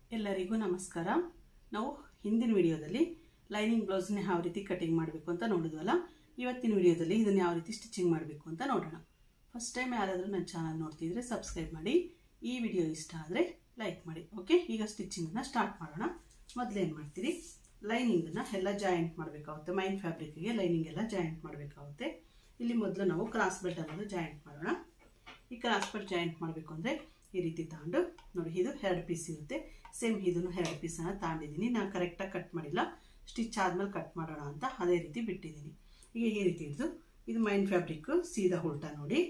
ಎಲ್ಲರಿಗೂ ನಮಸ್ಕಾರ. ನಾವು ಹಿಂದಿನ ವಿಡಿಯೋದಲ್ಲಿ ಲೈನಿಂಗ್ ಬ್ಲೌಸ್ನ ಯಾವ ರೀತಿ ಕಟಿಂಗ್ ಮಾಡಬೇಕು ಅಂತ ನೋಡಿದ್ವಲ್ಲ. ಇವತ್ತಿನ ವಿಡಿಯೋದಲ್ಲಿ ಇದನ್ನ ಯಾವ ರೀತಿ ಸ್ಟಿಚಿಂಗ್ ಮಾಡಬೇಕು ಅಂತ ನೋಡೋಣ. ಫಸ್ಟ್ ಟೈಮ್ ಯಾರಾದರೂ ನನ್ನ ಚಾನಲ್ ನೋಡ್ತಿದ್ರೆ ಸಬ್ಸ್ಕ್ರೈಬ್ ಮಾಡಿ, ಈ ವಿಡಿಯೋ ಇಷ್ಟ ಆದರೆ ಲೈಕ್ ಮಾಡಿ. ಓಕೆ, ಈಗ ಸ್ಟಿಚಿಂಗನ್ನು ಸ್ಟಾರ್ಟ್ ಮಾಡೋಣ. ಮೊದಲೇನು ಮಾಡ್ತೀರಿ, ಲೈನಿಂಗನ್ನು ಎಲ್ಲ ಜಾಯಿಂಟ್ ಮಾಡಬೇಕಾಗುತ್ತೆ. ಮೈನ್ ಫ್ಯಾಬ್ರಿಕ್ಗೆ ಲೈನಿಂಗ್ ಎಲ್ಲ ಜಾಯಿಂಟ್ ಮಾಡಬೇಕಾಗುತ್ತೆ. ಇಲ್ಲಿ ಮೊದಲು ನಾವು ಕ್ರಾಸ್ ಬೆಲ್ಟ್ ಅನ್ನೋದು ಜಾಯಿಂಟ್ ಮಾಡೋಣ. ಈ ಕ್ರಾಸ್ ಬೆಲ್ಟ್ ಜಾಯಿಂಟ್ ಮಾಡಬೇಕು ಅಂದರೆ ಈ ರೀತಿ ತಗೊಂಡು ನೋಡಿ, ಇದು 2 ಪೀಸ್ ಇರುತ್ತೆ. ಸೇಮ್ ಇದನ್ನು 2 ಪೀಸನ್ನು ತಗೊಂಡಿದ್ದೀನಿ. ನಾನು ಕರೆಕ್ಟಾಗಿ ಕಟ್ ಮಾಡಿಲ್ಲ, ಸ್ಟಿಚ್ ಆದಮೇಲೆ ಕಟ್ ಮಾಡೋಣ ಅಂತ ಅದೇ ರೀತಿ ಬಿಟ್ಟಿದ್ದೀನಿ. ಈಗ ಈ ರೀತಿ ಹಿಡಿದು, ಇದು ಮೈನ್ ಫ್ಯಾಬ್ರಿಕ್ ಸೀದಾ ಉಲ್ಟಾ ನೋಡಿ,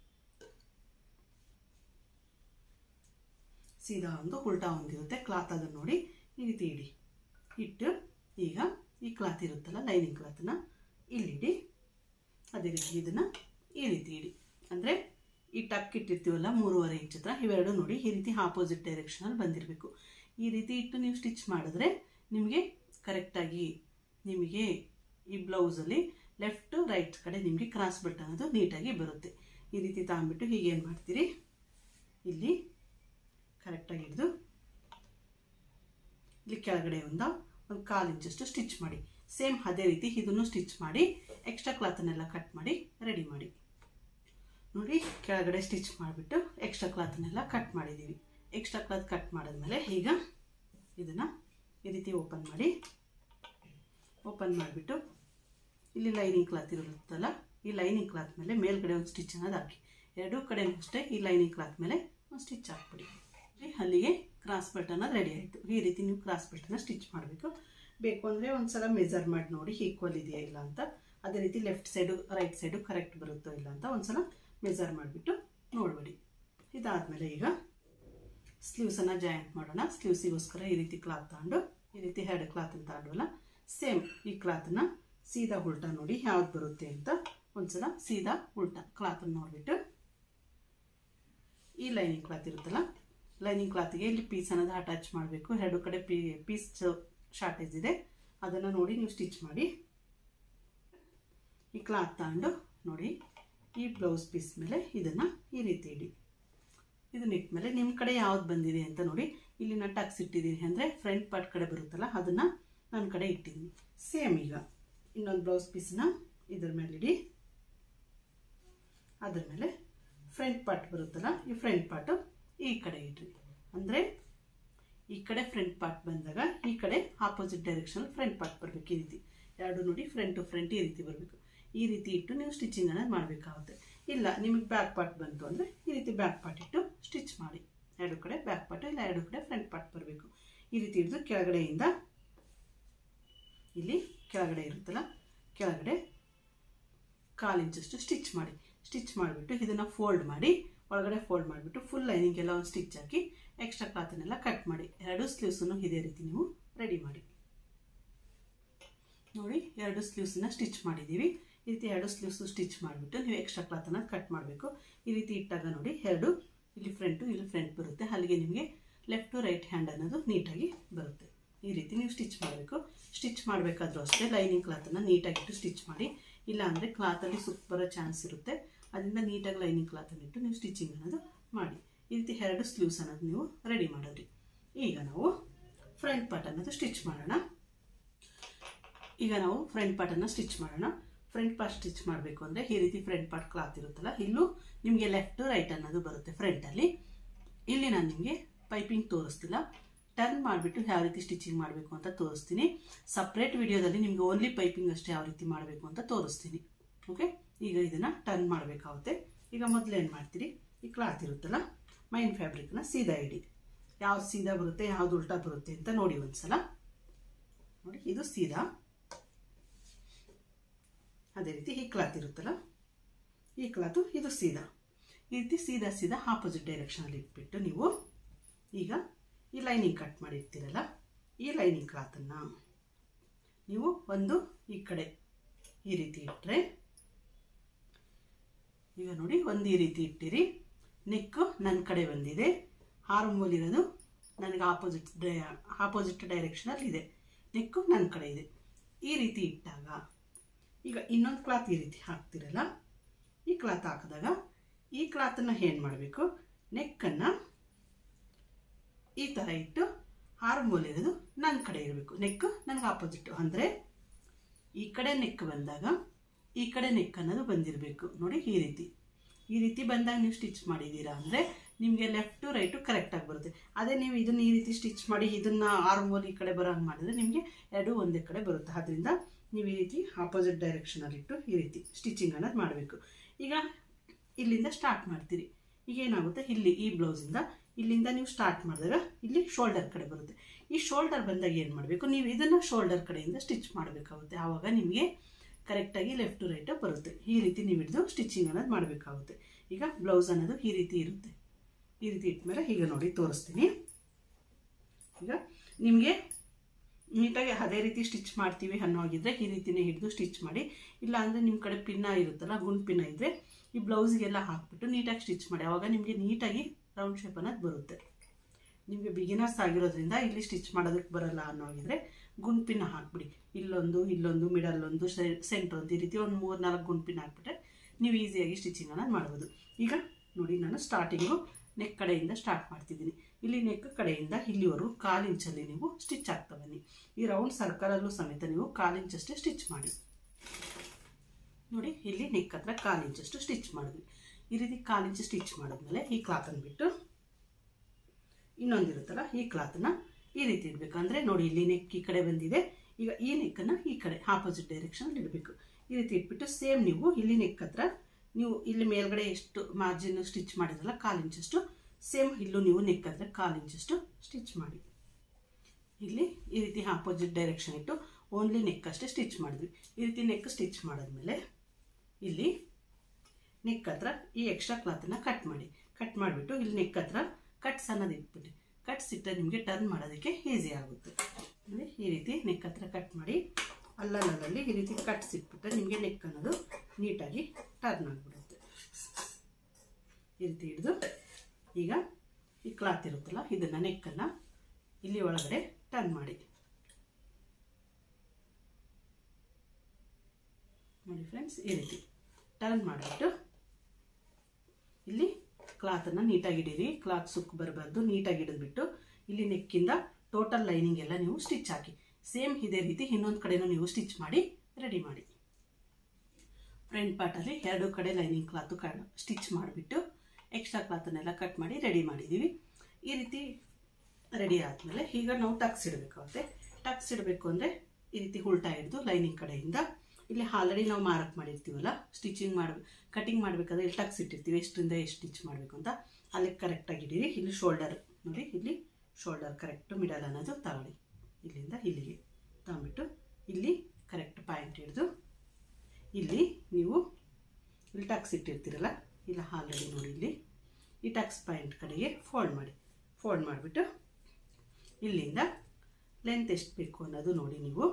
ಸೀದಾ ಒಂದು ಉಲ್ಟಾ ಒಂದಿರುತ್ತೆ ಕ್ಲಾತ್. ಅದನ್ನು ನೋಡಿ ಈ ರೀತಿ ಇಟ್ಟು ಈಗ ಈ ಕ್ಲಾತ್ ಇರುತ್ತಲ್ಲ, ಲೈನಿಂಗ್ ಕ್ಲಾತನ್ನ ಇಲ್ಲಿಡಿ. ಅದೇ ರೀತಿ ಇದನ್ನು ಈ ರೀತಿ ಇಡಿ. ಅಂದರೆ ಈ ಟಕ್ ಇಟ್ಟಿರ್ತೀವಲ್ಲ 3.5 ಇಂಚ್ ಹತ್ರ, ಇವೆರಡು ನೋಡಿ ಈ ರೀತಿ ಆಪೋಸಿಟ್ ಡೈರೆಕ್ಷನಲ್ಲಿ ಬಂದಿರಬೇಕು. ಈ ರೀತಿ ಇಟ್ಟು ನೀವು ಸ್ಟಿಚ್ ಮಾಡಿದ್ರೆ ನಿಮಗೆ ಕರೆಕ್ಟಾಗಿ ನಿಮಗೆ ಈ ಬ್ಲೌಸಲ್ಲಿ ಲೆಫ್ಟ್ ರೈಟ್ ಕಡೆ ನಿಮಗೆ ಕ್ರಾಸ್ ಬೆಲ್ಟ್ ಅನ್ನೋದು ನೀಟಾಗಿ ಬರುತ್ತೆ. ಈ ರೀತಿ ತಗೊಂಡ್ಬಿಟ್ಟು ಹೀಗೇನು ಮಾಡ್ತೀರಿ, ಇಲ್ಲಿ ಕರೆಕ್ಟಾಗಿ ಹಿಡಿದು ಇಲ್ಲಿ ಕೆಳಗಡೆ ಒಂದು 1/4 ಇಂಚಷ್ಟು ಸ್ಟಿಚ್ ಮಾಡಿ. ಸೇಮ್ ಅದೇ ರೀತಿ ಇದನ್ನು ಸ್ಟಿಚ್ ಮಾಡಿ ಎಕ್ಸ್ಟ್ರಾ ಕ್ಲಾತನ್ನೆಲ್ಲ ಕಟ್ ಮಾಡಿ ರೆಡಿ ಮಾಡಿ. ನೋಡಿ, ಕೆಳಗಡೆ ಸ್ಟಿಚ್ ಮಾಡಿಬಿಟ್ಟು ಎಕ್ಸ್ಟ್ರಾ ಕ್ಲಾತನ್ನೆಲ್ಲ ಕಟ್ ಮಾಡಿದ್ದೀವಿ. ಎಕ್ಸ್ಟ್ರಾ ಕ್ಲಾತ್ ಕಟ್ ಮಾಡಿದ್ಮೇಲೆ ಈಗ ಇದನ್ನು ಈ ರೀತಿ ಓಪನ್ ಮಾಡಿಬಿಟ್ಟು ಇಲ್ಲಿ ಲೈನಿಂಗ್ ಕ್ಲಾತ್ ಇರುತ್ತಲ್ಲ, ಈ ಲೈನಿಂಗ್ ಕ್ಲಾತ್ ಮೇಲೆ ಮೇಲ್ಗಡೆ ಒಂದು ಸ್ಟಿಚ್ ಅನ್ನೋದು ಹಾಕಿ, ಎರಡೂ ಕಡೆ ಅಷ್ಟೇ ಈ ಲೈನಿಂಗ್ ಕ್ಲಾತ್ ಮೇಲೆ ಒಂದು ಸ್ಟಿಚ್ ಹಾಕ್ಬಿಡಿ. ಅಲ್ಲಿಗೆ ಕ್ರಾಸ್ ಬೆಲ್ಟ್ ಅನ್ನೋದು ರೆಡಿ ಆಯಿತು. ಈ ರೀತಿ ನೀವು ಕ್ರಾಸ್ ಬೆಲ್ಟನ್ನು ಸ್ಟಿಚ್ ಮಾಡಬೇಕು. ಬೇಕು ಅಂದರೆ ಒಂದು ಸಲ ಮೆಜರ್ ಮಾಡಿ ನೋಡಿ ಈಕ್ವಲ್ ಇದೆಯಾ ಇಲ್ಲ ಅಂತ. ಅದೇ ರೀತಿ left side right side correct ಬರುತ್ತೋ ಇಲ್ಲ ಅಂತ ಒಂದು ಸಲ ಮೆಜರ್ ಮಾಡಿಬಿಟ್ಟು ನೋಡ್ಬೇಡಿ. ಇದಾದಮೇಲೆ ಈಗ ಸ್ಲೀವ್ಸನ್ನು ಜಾಯಿಂಟ್ ಮಾಡೋಣ. ಸ್ಲೀವ್ಸಿಗೋಸ್ಕರ ಈ ರೀತಿ ಕ್ಲಾತ್ ತಗೊಂಡು ಈ ರೀತಿ 2 ಕ್ಲಾತನ್ನು ತಗೊಂಡ್ವಲ್ಲ, ಸೇಮ್ ಈ ಕ್ಲಾತನ್ನು ಸೀದಾ ಉಲ್ಟಾ ನೋಡಿ ಯಾವ್ದು ಬರುತ್ತೆ ಅಂತ ಒಂದ್ಸಲ ಸೀದಾ ಉಲ್ಟಾ ಕ್ಲಾತನ್ನು ನೋಡಿಬಿಟ್ಟು ಈ ಲೈನಿಂಗ್ ಕ್ಲಾತ್ ಇರುತ್ತಲ್ಲ, ಲೈನಿಂಗ್ ಕ್ಲಾತಿಗೆ ಇಲ್ಲಿ ಪೀಸ್ ಅನ್ನೋದು ಅಟ್ಯಾಚ್ ಮಾಡಬೇಕು. 2 ಕಡೆ ಪೀಸ್ ಶಾರ್ಟೇಜ್ ಇದೆ, ಅದನ್ನು ನೋಡಿ ನೀವು ಸ್ಟಿಚ್ ಮಾಡಿ. ಈ ಕ್ಲಾತ್ ತಗೊಂಡು ನೋಡಿ ಈ ಬ್ಲೌಸ್ ಪೀಸ್ ಮೇಲೆ ಇದನ್ನು ಈ ರೀತಿ ಇಡಿ. ಇದನ್ನ ಇಟ್ಮೇಲೆ ನಿಮ್ಮ ಕಡೆ ಯಾವ್ದು ಬಂದಿದೆ ಅಂತ ನೋಡಿ. ಇಲ್ಲಿ ನಾನು ಟಕ್ಸ್ ಇಟ್ಟಿದ್ದೀನಿ ಅಂದರೆ ಫ್ರಂಟ್ ಪಾರ್ಟ್ ಕಡೆ ಬರುತ್ತಲ್ಲ, ಅದನ್ನು ನನ್ನ ಕಡೆ ಇಟ್ಟಿದ್ದೀನಿ. ಸೇಮ್ ಈಗ ಇನ್ನೊಂದು ಬ್ಲೌಸ್ ಪೀಸನ್ನ ಇದ್ರ ಮೇಲೆ ಇಡಿ. ಅದ್ರ ಮೇಲೆ ಫ್ರಂಟ್ ಪಾರ್ಟ್ ಬರುತ್ತಲ್ಲ, ಈ ಫ್ರಂಟ್ ಪಾರ್ಟು ಈ ಕಡೆ ಇಡ್ರಿ. ಅಂದರೆ ಈ ಕಡೆ ಫ್ರಂಟ್ ಪಾರ್ಟ್ ಬಂದಾಗ ಈ ಕಡೆ ಆಪೋಸಿಟ್ ಡೈರೆಕ್ಷನ್ ಫ್ರಂಟ್ ಪಾರ್ಟ್ ಬರಬೇಕು. ಈ ರೀತಿ ಎರಡು ನೋಡಿ ಫ್ರಂಟ್ ಟು ಫ್ರಂಟ್ ಈ ರೀತಿ ಬರಬೇಕು. ಈ ರೀತಿ ಇಟ್ಟು ನೀವು ಸ್ಟಿಚಿಂಗ್ ಅನ್ನೋದು ಮಾಡಬೇಕಾಗುತ್ತೆ. ಇಲ್ಲ ನಿಮಗೆ ಬ್ಯಾಕ್ ಪಾರ್ಟ್ ಬಂತು ಅಂದರೆ ಈ ರೀತಿ ಬ್ಯಾಕ್ ಪಾರ್ಟ್ ಇಟ್ಟು ಸ್ಟಿಚ್ ಮಾಡಿ. 2 ಕಡೆ ಬ್ಯಾಕ್ ಪಾರ್ಟು ಇಲ್ಲ 2 ಕಡೆ ಫ್ರಂಟ್ ಪಾರ್ಟ್ ಬರಬೇಕು. ಈ ರೀತಿ ಹಿಡಿದು ಕೆಳಗಡೆಯಿಂದ ಇಲ್ಲಿ ಕೆಳಗಡೆ ಇರುತ್ತಲ್ಲ, ಕೆಳಗಡೆ 1/4 ಇಂಚಷ್ಟು ಸ್ಟಿಚ್ ಮಾಡಿ. ಸ್ಟಿಚ್ ಮಾಡಿಬಿಟ್ಟು ಇದನ್ನು ಫೋಲ್ಡ್ ಮಾಡಿ, ಒಳಗಡೆ ಫೋಲ್ಡ್ ಮಾಡಿಬಿಟ್ಟು ಫುಲ್ ಲೈನಿಂಗ್ ಎಲ್ಲ ಒಂದು ಸ್ಟಿಚ್ ಹಾಕಿ ಎಕ್ಸ್ಟ್ರಾ ಕ್ಲಾತನ್ನೆಲ್ಲ ಕಟ್ ಮಾಡಿ. 2 ಸ್ಲೀವ್ಸನ್ನು ಇದೇ ರೀತಿ ನೀವು ರೆಡಿ ಮಾಡಿ. ನೋಡಿ 2 ಸ್ಲೀವ್ಸನ್ನ ಸ್ಟಿಚ್ ಮಾಡಿದ್ದೀವಿ. ಈ ರೀತಿ 2 ಸ್ಲೀವ್ಸು ಸ್ಟಿಚ್ ಮಾಡಿಬಿಟ್ಟು ನೀವು ಎಕ್ಸ್ಟ್ರಾ ಕ್ಲಾತನ್ನು ಕಟ್ ಮಾಡಬೇಕು. ಈ ರೀತಿ ಇಟ್ಟಾಗ ನೋಡಿ 2 ಇಲ್ಲಿ ಫ್ರಂಟು ಇಲ್ಲಿ ಫ್ರಂಟ್ ಬರುತ್ತೆ. ಅಲ್ಲಿಗೆ ನಿಮಗೆ ಲೆಫ್ಟು ರೈಟ್ ಹ್ಯಾಂಡ್ ಅನ್ನೋದು ನೀಟಾಗಿ ಬರುತ್ತೆ. ಈ ರೀತಿ ನೀವು ಸ್ಟಿಚ್ ಮಾಡಬೇಕು. ಸ್ಟಿಚ್ ಮಾಡಬೇಕಾದ್ರೂ ಅಷ್ಟೇ ಲೈನಿಂಗ್ ಕ್ಲಾತನ್ನು ನೀಟಾಗಿಟ್ಟು ಸ್ಟಿಚ್ ಮಾಡಿ. ಇಲ್ಲ ಅಂದರೆ ಕ್ಲಾತಲ್ಲಿ ಸುತ್ತ ಬರೋ ಚಾನ್ಸ್ ಇರುತ್ತೆ. ಅದರಿಂದ ನೀಟಾಗಿ ಲೈನಿಂಗ್ ಕ್ಲಾತನ್ನು ಇಟ್ಟು ನೀವು ಸ್ಟಿಚಿಂಗ್ ಅನ್ನೋದು ಮಾಡಿ. ಈ ರೀತಿ 2 ಸ್ಲೀವ್ಸ್ ಅನ್ನೋದು ನೀವು ರೆಡಿ ಮಾಡೋದ್ರಿ. ಈಗ ನಾವು ಫ್ರಂಟ್ ಪಾರ್ಟ್ ಅನ್ನೋದು ಸ್ಟಿಚ್ ಮಾಡೋಣ. ಫ್ರಂಟ್ ಪಾರ್ಟ್ ಸ್ಟಿಚ್ ಮಾಡಬೇಕು ಅಂದರೆ ಈ ರೀತಿ ಫ್ರಂಟ್ ಪಾರ್ಟ್ ಕ್ಲಾತ್ ಇರುತ್ತಲ್ಲ, ಇಲ್ಲೂ ನಿಮಗೆ ಲೆಫ್ಟ್ ರೈಟ್ ಅನ್ನೋದು ಬರುತ್ತೆ ಫ್ರಂಟಲ್ಲಿ. ಇಲ್ಲಿ ನಾನು ನಿಮಗೆ ಪೈಪಿಂಗ್ ತೋರಿಸ್ತಿಲ್ಲ, ಟರ್ನ್ ಮಾಡಿಬಿಟ್ಟು ಯಾವ ರೀತಿ ಸ್ಟಿಚಿಂಗ್ ಮಾಡಬೇಕು ಅಂತ ತೋರಿಸ್ತೀನಿ. ಸಪ್ರೇಟ್ ವಿಡಿಯೋದಲ್ಲಿ ನಿಮಗೆ ಓನ್ಲಿ ಪೈಪಿಂಗ್ ಅಷ್ಟೇ ಯಾವ ರೀತಿ ಮಾಡಬೇಕು ಅಂತ ತೋರಿಸ್ತೀನಿ. ಓಕೆ, ಈಗ ಇದನ್ನು ಟರ್ನ್ ಮಾಡಬೇಕಾಗುತ್ತೆ. ಈಗ ಮೊದಲು ಏನು ಮಾಡ್ತೀರಿ, ಈ ಕ್ಲಾತ್ ಇರುತ್ತಲ್ಲ ಮೈನ್ ಫ್ಯಾಬ್ರಿಕ್ನ ಸೀದಾ ಇಡಿ. ಯಾವ್ದು ಸೀದಾ ಬರುತ್ತೆ ಯಾವ್ದು ಉಲ್ಟಾ ಬರುತ್ತೆ ಅಂತ ನೋಡಿ ಒಂದ್ಸಲ. ನೋಡಿ ಇದು ಸೀದಾ, ಅದೇ ರೀತಿ ಈ ಕ್ಲಾತ್ ಇರುತ್ತಲ್ಲ, ಈ ಕ್ಲಾತು ಇದು ಸೀದಾ. ಈ ರೀತಿ ಸೀದಾ ಸೀದಾ ಆಪೋಸಿಟ್ ಡೈರೆಕ್ಷನಲ್ಲಿ ಇಟ್ಬಿಟ್ಟು ನೀವು ಈಗ ಈ ಲೈನಿಂಗ್ ಕಟ್ ಮಾಡಿರ್ತೀರಲ್ಲ, ಈ ಲೈನಿಂಗ್ ಕ್ಲಾತನ್ನು ನೀವು ಒಂದು ಈ ಕಡೆ ಈ ರೀತಿ ಇಟ್ಟರೆ, ಈಗ ನೋಡಿ ಒಂದು ಈ ರೀತಿ ಇಟ್ಟಿರಿ. ನೆಕ್ಕು ನನ್ನ ಕಡೆ ಬಂದಿದೆ, ಆರ್ಮ್ ಹೋಲ್ ಇರೋದು ನನಗೆ ಆಪೋಸಿಟ್ ಡೈರೆಕ್ಷನಲ್ಲಿ ಇದೆ, ನೆಕ್ಕು ನನ್ನ ಕಡೆ ಇದೆ. ಈ ರೀತಿ ಇಟ್ಟಾಗ ಈಗ ಇನ್ನೊಂದು ಕ್ಲಾತ್ ಈ ರೀತಿ ಹಾಕ್ತಿರಲ್ಲ, ಈ ಕ್ಲಾತ್ ಹಾಕಿದಾಗ ಈ ಕ್ಲಾತನ್ನು ಏನು ಮಾಡಬೇಕು, ನೆಕ್ಕನ್ನು ಈ ಥರ ಇಟ್ಟು ಆರ್ಮೋಲ್ ಇರೋದು ನನ್ನ ಕಡೆ ಇರಬೇಕು, ನೆಕ್ ನನಗೆ ಆಪೋಸಿಟ್. ಅಂದರೆ ಈ ಕಡೆ ನೆಕ್ ಬಂದಾಗ ಈ ಕಡೆ ನೆಕ್ ಅನ್ನೋದು ಬಂದಿರಬೇಕು ನೋಡಿ. ಈ ರೀತಿ ಬಂದಾಗ ನೀವು ಸ್ಟಿಚ್ ಮಾಡಿದ್ದೀರಾ ಅಂದರೆ ನಿಮಗೆ ಲೆಫ್ಟು ರೈಟು ಕರೆಕ್ಟಾಗಿ ಬರುತ್ತೆ. ಅದೇ ನೀವು ಇದನ್ನು ಈ ರೀತಿ ಸ್ಟಿಚ್ ಮಾಡಿ ಇದನ್ನು ಆರ್ಮೋಲ್ ಈ ಕಡೆ ಬರೋ ಹಂಗೆ ಮಾಡಿದ್ರೆ ನಿಮಗೆ ಎರಡೂ ಒಂದೇ ಕಡೆ ಬರುತ್ತೆ. ಆದ್ದರಿಂದ ನೀವು ಈ ರೀತಿ ಆಪೋಸಿಟ್ ಡೈರೆಕ್ಷನಲ್ಲಿಟ್ಟು ಈ ರೀತಿ ಸ್ಟಿಚಿಂಗ್ ಅನ್ನೋದು ಮಾಡಬೇಕು. ಈಗ ಇಲ್ಲಿಂದ ಸ್ಟಾರ್ಟ್ ಮಾಡ್ತೀರಿ. ಈಗ ಏನಾಗುತ್ತೆ, ಇಲ್ಲಿ ಈ ಬ್ಲೌಸಿಂದ ಇಲ್ಲಿಂದ ನೀವು ಸ್ಟಾರ್ಟ್ ಮಾಡಿದಾಗ ಇಲ್ಲಿ ಶೋಲ್ಡರ್ ಕಡೆ ಬರುತ್ತೆ. ಈ ಶೋಲ್ಡರ್ ಬಂದಾಗ ಏನು ಮಾಡಬೇಕು, ನೀವು ಇದನ್ನು ಶೋಲ್ಡರ್ ಕಡೆಯಿಂದ ಸ್ಟಿಚ್ ಮಾಡಬೇಕಾಗುತ್ತೆ. ಆವಾಗ ನಿಮಗೆ ಕರೆಕ್ಟಾಗಿ ಲೆಫ್ಟ್ ಟು ರೈಟ್ ಬರುತ್ತೆ. ಈ ರೀತಿ ನೀವು ಹಿಡಿದು ಸ್ಟಿಚಿಂಗ್ ಅನ್ನೋದು ಮಾಡಬೇಕಾಗುತ್ತೆ. ಈಗ ಬ್ಲೌಸ್ ಅನ್ನೋದು ಈ ರೀತಿ ಇರುತ್ತೆ. ಈ ರೀತಿ ಇಟ್ಮೇಲೆ ಈಗ ನೋಡಿ ತೋರಿಸ್ತೀನಿ. ಈಗ ನಿಮಗೆ ನೀಟಾಗಿ ಅದೇ ರೀತಿ ಸ್ಟಿಚ್ ಮಾಡ್ತೀವಿ ಅನ್ನೋಗಿದ್ರೆ ಈ ರೀತಿನೇ ಹಿಡಿದು ಸ್ಟಿಚ್ ಮಾಡಿ. ಇಲ್ಲ ಅಂದರೆ ನಿಮ್ಮ ಕಡೆ ಪಿನ್ನ ಇರುತ್ತಲ್ಲ, ಗುಂಡು ಪಿನ್ನ ಇದ್ದರೆ ಈ ಬ್ಲೌಸ್ಗೆಲ್ಲ ಹಾಕ್ಬಿಟ್ಟು ನೀಟಾಗಿ ಸ್ಟಿಚ್ ಮಾಡಿ. ಆವಾಗ ನಿಮಗೆ ನೀಟಾಗಿ ರೌಂಡ್ ಶೇಪ್ ಅನ್ನೋದು ಬರುತ್ತೆ. ನಿಮಗೆ ಬಿಗಿನರ್ಸ್ ಆಗಿರೋದ್ರಿಂದ ಇಲ್ಲಿ ಸ್ಟಿಚ್ ಮಾಡೋದಕ್ಕೆ ಬರಲ್ಲ ಅನ್ನೋಗಿದ್ರೆ ಗುಂಡು ಪಿನ್ನ ಹಾಕ್ಬಿಡಿ. ಇಲ್ಲೊಂದು ಮಿಡಲ್ ಒಂದು ಸೆಂಟ್ರ್ ಒಂದು ಈ ರೀತಿ ಒಂದು 3-4 ಗುಂಡು ಪಿನ್ ಹಾಕ್ಬಿಟ್ರೆ ನೀವು ಈಸಿಯಾಗಿ ಸ್ಟಿಚಿಂಗ್ ಅನ್ನೋದು ಮಾಡ್ಬೋದು. ಈಗ ನೋಡಿ ನಾನು ಸ್ಟಾರ್ಟಿಂಗು ನೆಕ್ ಕಡೆಯಿಂದ ಸ್ಟಾರ್ಟ್ ಮಾಡ್ತಿದ್ದೀನಿ. ಇಲ್ಲಿ ನೆಕ್ ಕಡೆಯಿಂದ ಇಲ್ಲಿವರೆಗೂ 1/4 ಇಂಚಲ್ಲಿ ನೀವು ಸ್ಟಿಚ್ ಆಗ್ತಾ ಬನ್ನಿ. ಈ ರೌಂಡ್ ಸರ್ಕಲಲ್ಲೂ ಸಮೇತ ನೀವು 1/4 ಇಂಚಷ್ಟೇ ಸ್ಟಿಚ್ ಮಾಡಿ. ನೋಡಿ ಇಲ್ಲಿ ನೆಕ್ ಹತ್ರ 1/4 ಇಂಚಷ್ಟು ಸ್ಟಿಚ್ ಮಾಡಿದ್ವಿ. ಈ ರೀತಿ 1/4 ಇಂಚ್ ಸ್ಟಿಚ್ ಮಾಡಿದ್ಮೇಲೆ ಈ ಕ್ಲಾತನ್ನು ಬಿಟ್ಟು ಇನ್ನೊಂದಿರುತ್ತಲ್ಲ ಈ ಕ್ಲಾತನ್ನ ಈ ರೀತಿ ಇಡಬೇಕು. ಅಂದರೆ ನೋಡಿ ಇಲ್ಲಿ ನೆಕ್ ಈ ಕಡೆ ಬಂದಿದೆ. ಈಗ ಈ ನೆಕ್ಕನ್ನು ಈ ಕಡೆ ಆಪೋಸಿಟ್ ಡೈರೆಕ್ಷನಲ್ಲಿ ಇಡಬೇಕು. ಈ ರೀತಿ ಇಟ್ಬಿಟ್ಟು ಸೇಮ್ ನೀವು ಇಲ್ಲಿ ನೆಕ್ ಹತ್ರ ನೀವು ಇಲ್ಲಿ ಮೇಲ್ಗಡೆ ಎಷ್ಟು ಮಾರ್ಜಿನ್ ಸ್ಟಿಚ್ ಮಾಡಿದ್ರಲ್ಲ 1/4 ಇಂಚಷ್ಟು ಸೇಮ್ ಇಲ್ಲೂ ನೀವು ನೆಕ್ ಹತ್ರ 1/4 ಇಂಚಷ್ಟು ಸ್ಟಿಚ್ ಮಾಡಿ. ಇಲ್ಲಿ ಈ ರೀತಿ ಆಪೋಸಿಟ್ ಡೈರೆಕ್ಷನ್ ಇಟ್ಟು ಓನ್ಲಿ ನೆಕ್ ಅಷ್ಟೇ ಸ್ಟಿಚ್ ಮಾಡಿದ್ವಿ. ಈ ರೀತಿ ನೆಕ್ ಸ್ಟಿಚ್ ಮಾಡಿದ್ಮೇಲೆ ಇಲ್ಲಿ ನೆಕ್ ಹತ್ರ ಈ ಎಕ್ಸ್ಟ್ರಾ ಕ್ಲಾತನ್ನು ಕಟ್ ಮಾಡಿಬಿಟ್ಟು ಇಲ್ಲಿ ನೆಕ್ ಹತ್ರ ಕಟ್ಸ್ ಅನ್ನೋದು ಇಟ್ಬಿಟ್ಟು ಕಟ್ಸ್ ಇಟ್ಟರೆ ನಿಮಗೆ ಟರ್ನ್ ಮಾಡೋದಕ್ಕೆ ಈಸಿ ಆಗುತ್ತೆ. ಅಂದರೆ ಈ ರೀತಿ ನೆಕ್ ಹತ್ರ ಕಟ್ ಮಾಡಿ ಅಲ್ಲಲ್ಲಿ ಈ ರೀತಿ ಕಟ್ಸ್ ಇಟ್ಬಿಟ್ರೆ ನಿಮಗೆ ನೆಕ್ ಅನ್ನೋದು ನೀಟಾಗಿ ಟರ್ನ್ ಆಗಿಬಿಡುತ್ತೆ. ಈ ರೀತಿ ಹಿಡಿದು ಈಗ ಈ ಕ್ಲಾತ್ ಇರುತ್ತಲ್ಲ ಇದನ್ನು ನೆಕ್ಕನ್ನು ಇಲ್ಲಿ ಒಳಗಡೆ ಟರ್ನ್ ಮಾಡಿ. ನೋಡಿ ಫ್ರೆಂಡ್ಸ್, ಈ ರೀತಿ ಟರ್ನ್ ಮಾಡಿಬಿಟ್ಟು ಇಲ್ಲಿ ಕ್ಲಾತನ್ನು ನೀಟಾಗಿ ಹಿಡೀರಿ. ಕ್ಲಾತ್ ಸುಕ್ಕು ಬರಬಾರ್ದು. ನೀಟಾಗಿ ಹಿಡಿದ್ಬಿಟ್ಟು ಇಲ್ಲಿ ನೆಕ್ಕಿಂದ ಟೋಟಲ್ ಲೈನಿಂಗ್ ಎಲ್ಲ ನೀವು ಸ್ಟಿಚ್ ಹಾಕಿ. ಸೇಮ್ ಇದೇ ರೀತಿ ಇನ್ನೊಂದು ಕಡೆನೂ ನೀವು ಸ್ಟಿಚ್ ಮಾಡಿ ರೆಡಿ ಮಾಡಿ. ಫ್ರಂಟ್ ಪಾರ್ಟಲ್ಲಿ 2 ಕಡೆ ಲೈನಿಂಗ್ ಕ್ಲಾತು ಸ್ಟಿಚ್ ಮಾಡಿಬಿಟ್ಟು ಎಕ್ಸ್ಟ್ರಾ ಕ್ಲಾತನ್ನೆಲ್ಲ ಕಟ್ ಮಾಡಿ ರೆಡಿ ಮಾಡಿದ್ದೀವಿ. ಈ ರೀತಿ ರೆಡಿ ಆದಮೇಲೆ ಈಗ ನಾವು ಟಕ್ಸ್ ಇಡಬೇಕಾಗುತ್ತೆ. ಟಕ್ಸ್ ಇಡಬೇಕು ಅಂದರೆ ಈ ರೀತಿ ಉಲ್ಟಾ ಹಿಡಿದು ಲೈನಿಂಗ್ ಕಡೆಯಿಂದ ಇಲ್ಲಿ ಆಲ್ರೆಡಿ ನಾವು ಮಾರ್ಕ್ ಮಾಡಿರ್ತೀವಲ್ಲ ಸ್ಟಿಚಿಂಗ್ ಕಟಿಂಗ್ ಮಾಡಬೇಕಾದ್ರೆ ಇಲ್ಲಿ ಟಕ್ಸ್ ಇಟ್ಟಿರ್ತೀವಿ ಎಷ್ಟರಿಂದ ಎಷ್ಟು ಸ್ಟಿಚ್ ಮಾಡಬೇಕು ಅಂತ. ಅಲ್ಲಿ ಕರೆಕ್ಟಾಗಿ ಇಡೀರಿ. ಇಲ್ಲಿ ಶೋಲ್ಡರ್ ನೋಡಿ, ಇಲ್ಲಿ ಶೋಲ್ಡರ್ ಕರೆಕ್ಟು ಮಿಡಲ್ ಅನ್ನೋದು ತಗೊಳ್ಳಿ. ಇಲ್ಲಿಂದ ಇಲ್ಲಿಗೆ ತಗೊಂಬಿಟ್ಟು ಇಲ್ಲಿ ಕರೆಕ್ಟ್ ಪಾಯಿಂಟ್ ಹಿಡಿದು ಇಲ್ಲಿ ನೀವು ಇಲ್ಲಿ ಟಕ್ಸ್ ಇಟ್ಟಿರ್ತೀರಲ್ಲ ಇಲ್ಲ ಆಲ್ರೆಡಿ ನೋಡಿ ಇಲ್ಲಿ ಈ ಟಕ್ಸ್ ಪಾಯಿಂಟ್ ಕಡೆಗೆ ಫೋಲ್ಡ್ ಮಾಡಿಬಿಟ್ಟು ಇಲ್ಲಿಂದ ಲೆಂತ್ ಎಷ್ಟು ಬೇಕು ಅನ್ನೋದು ನೋಡಿ. ನೀವು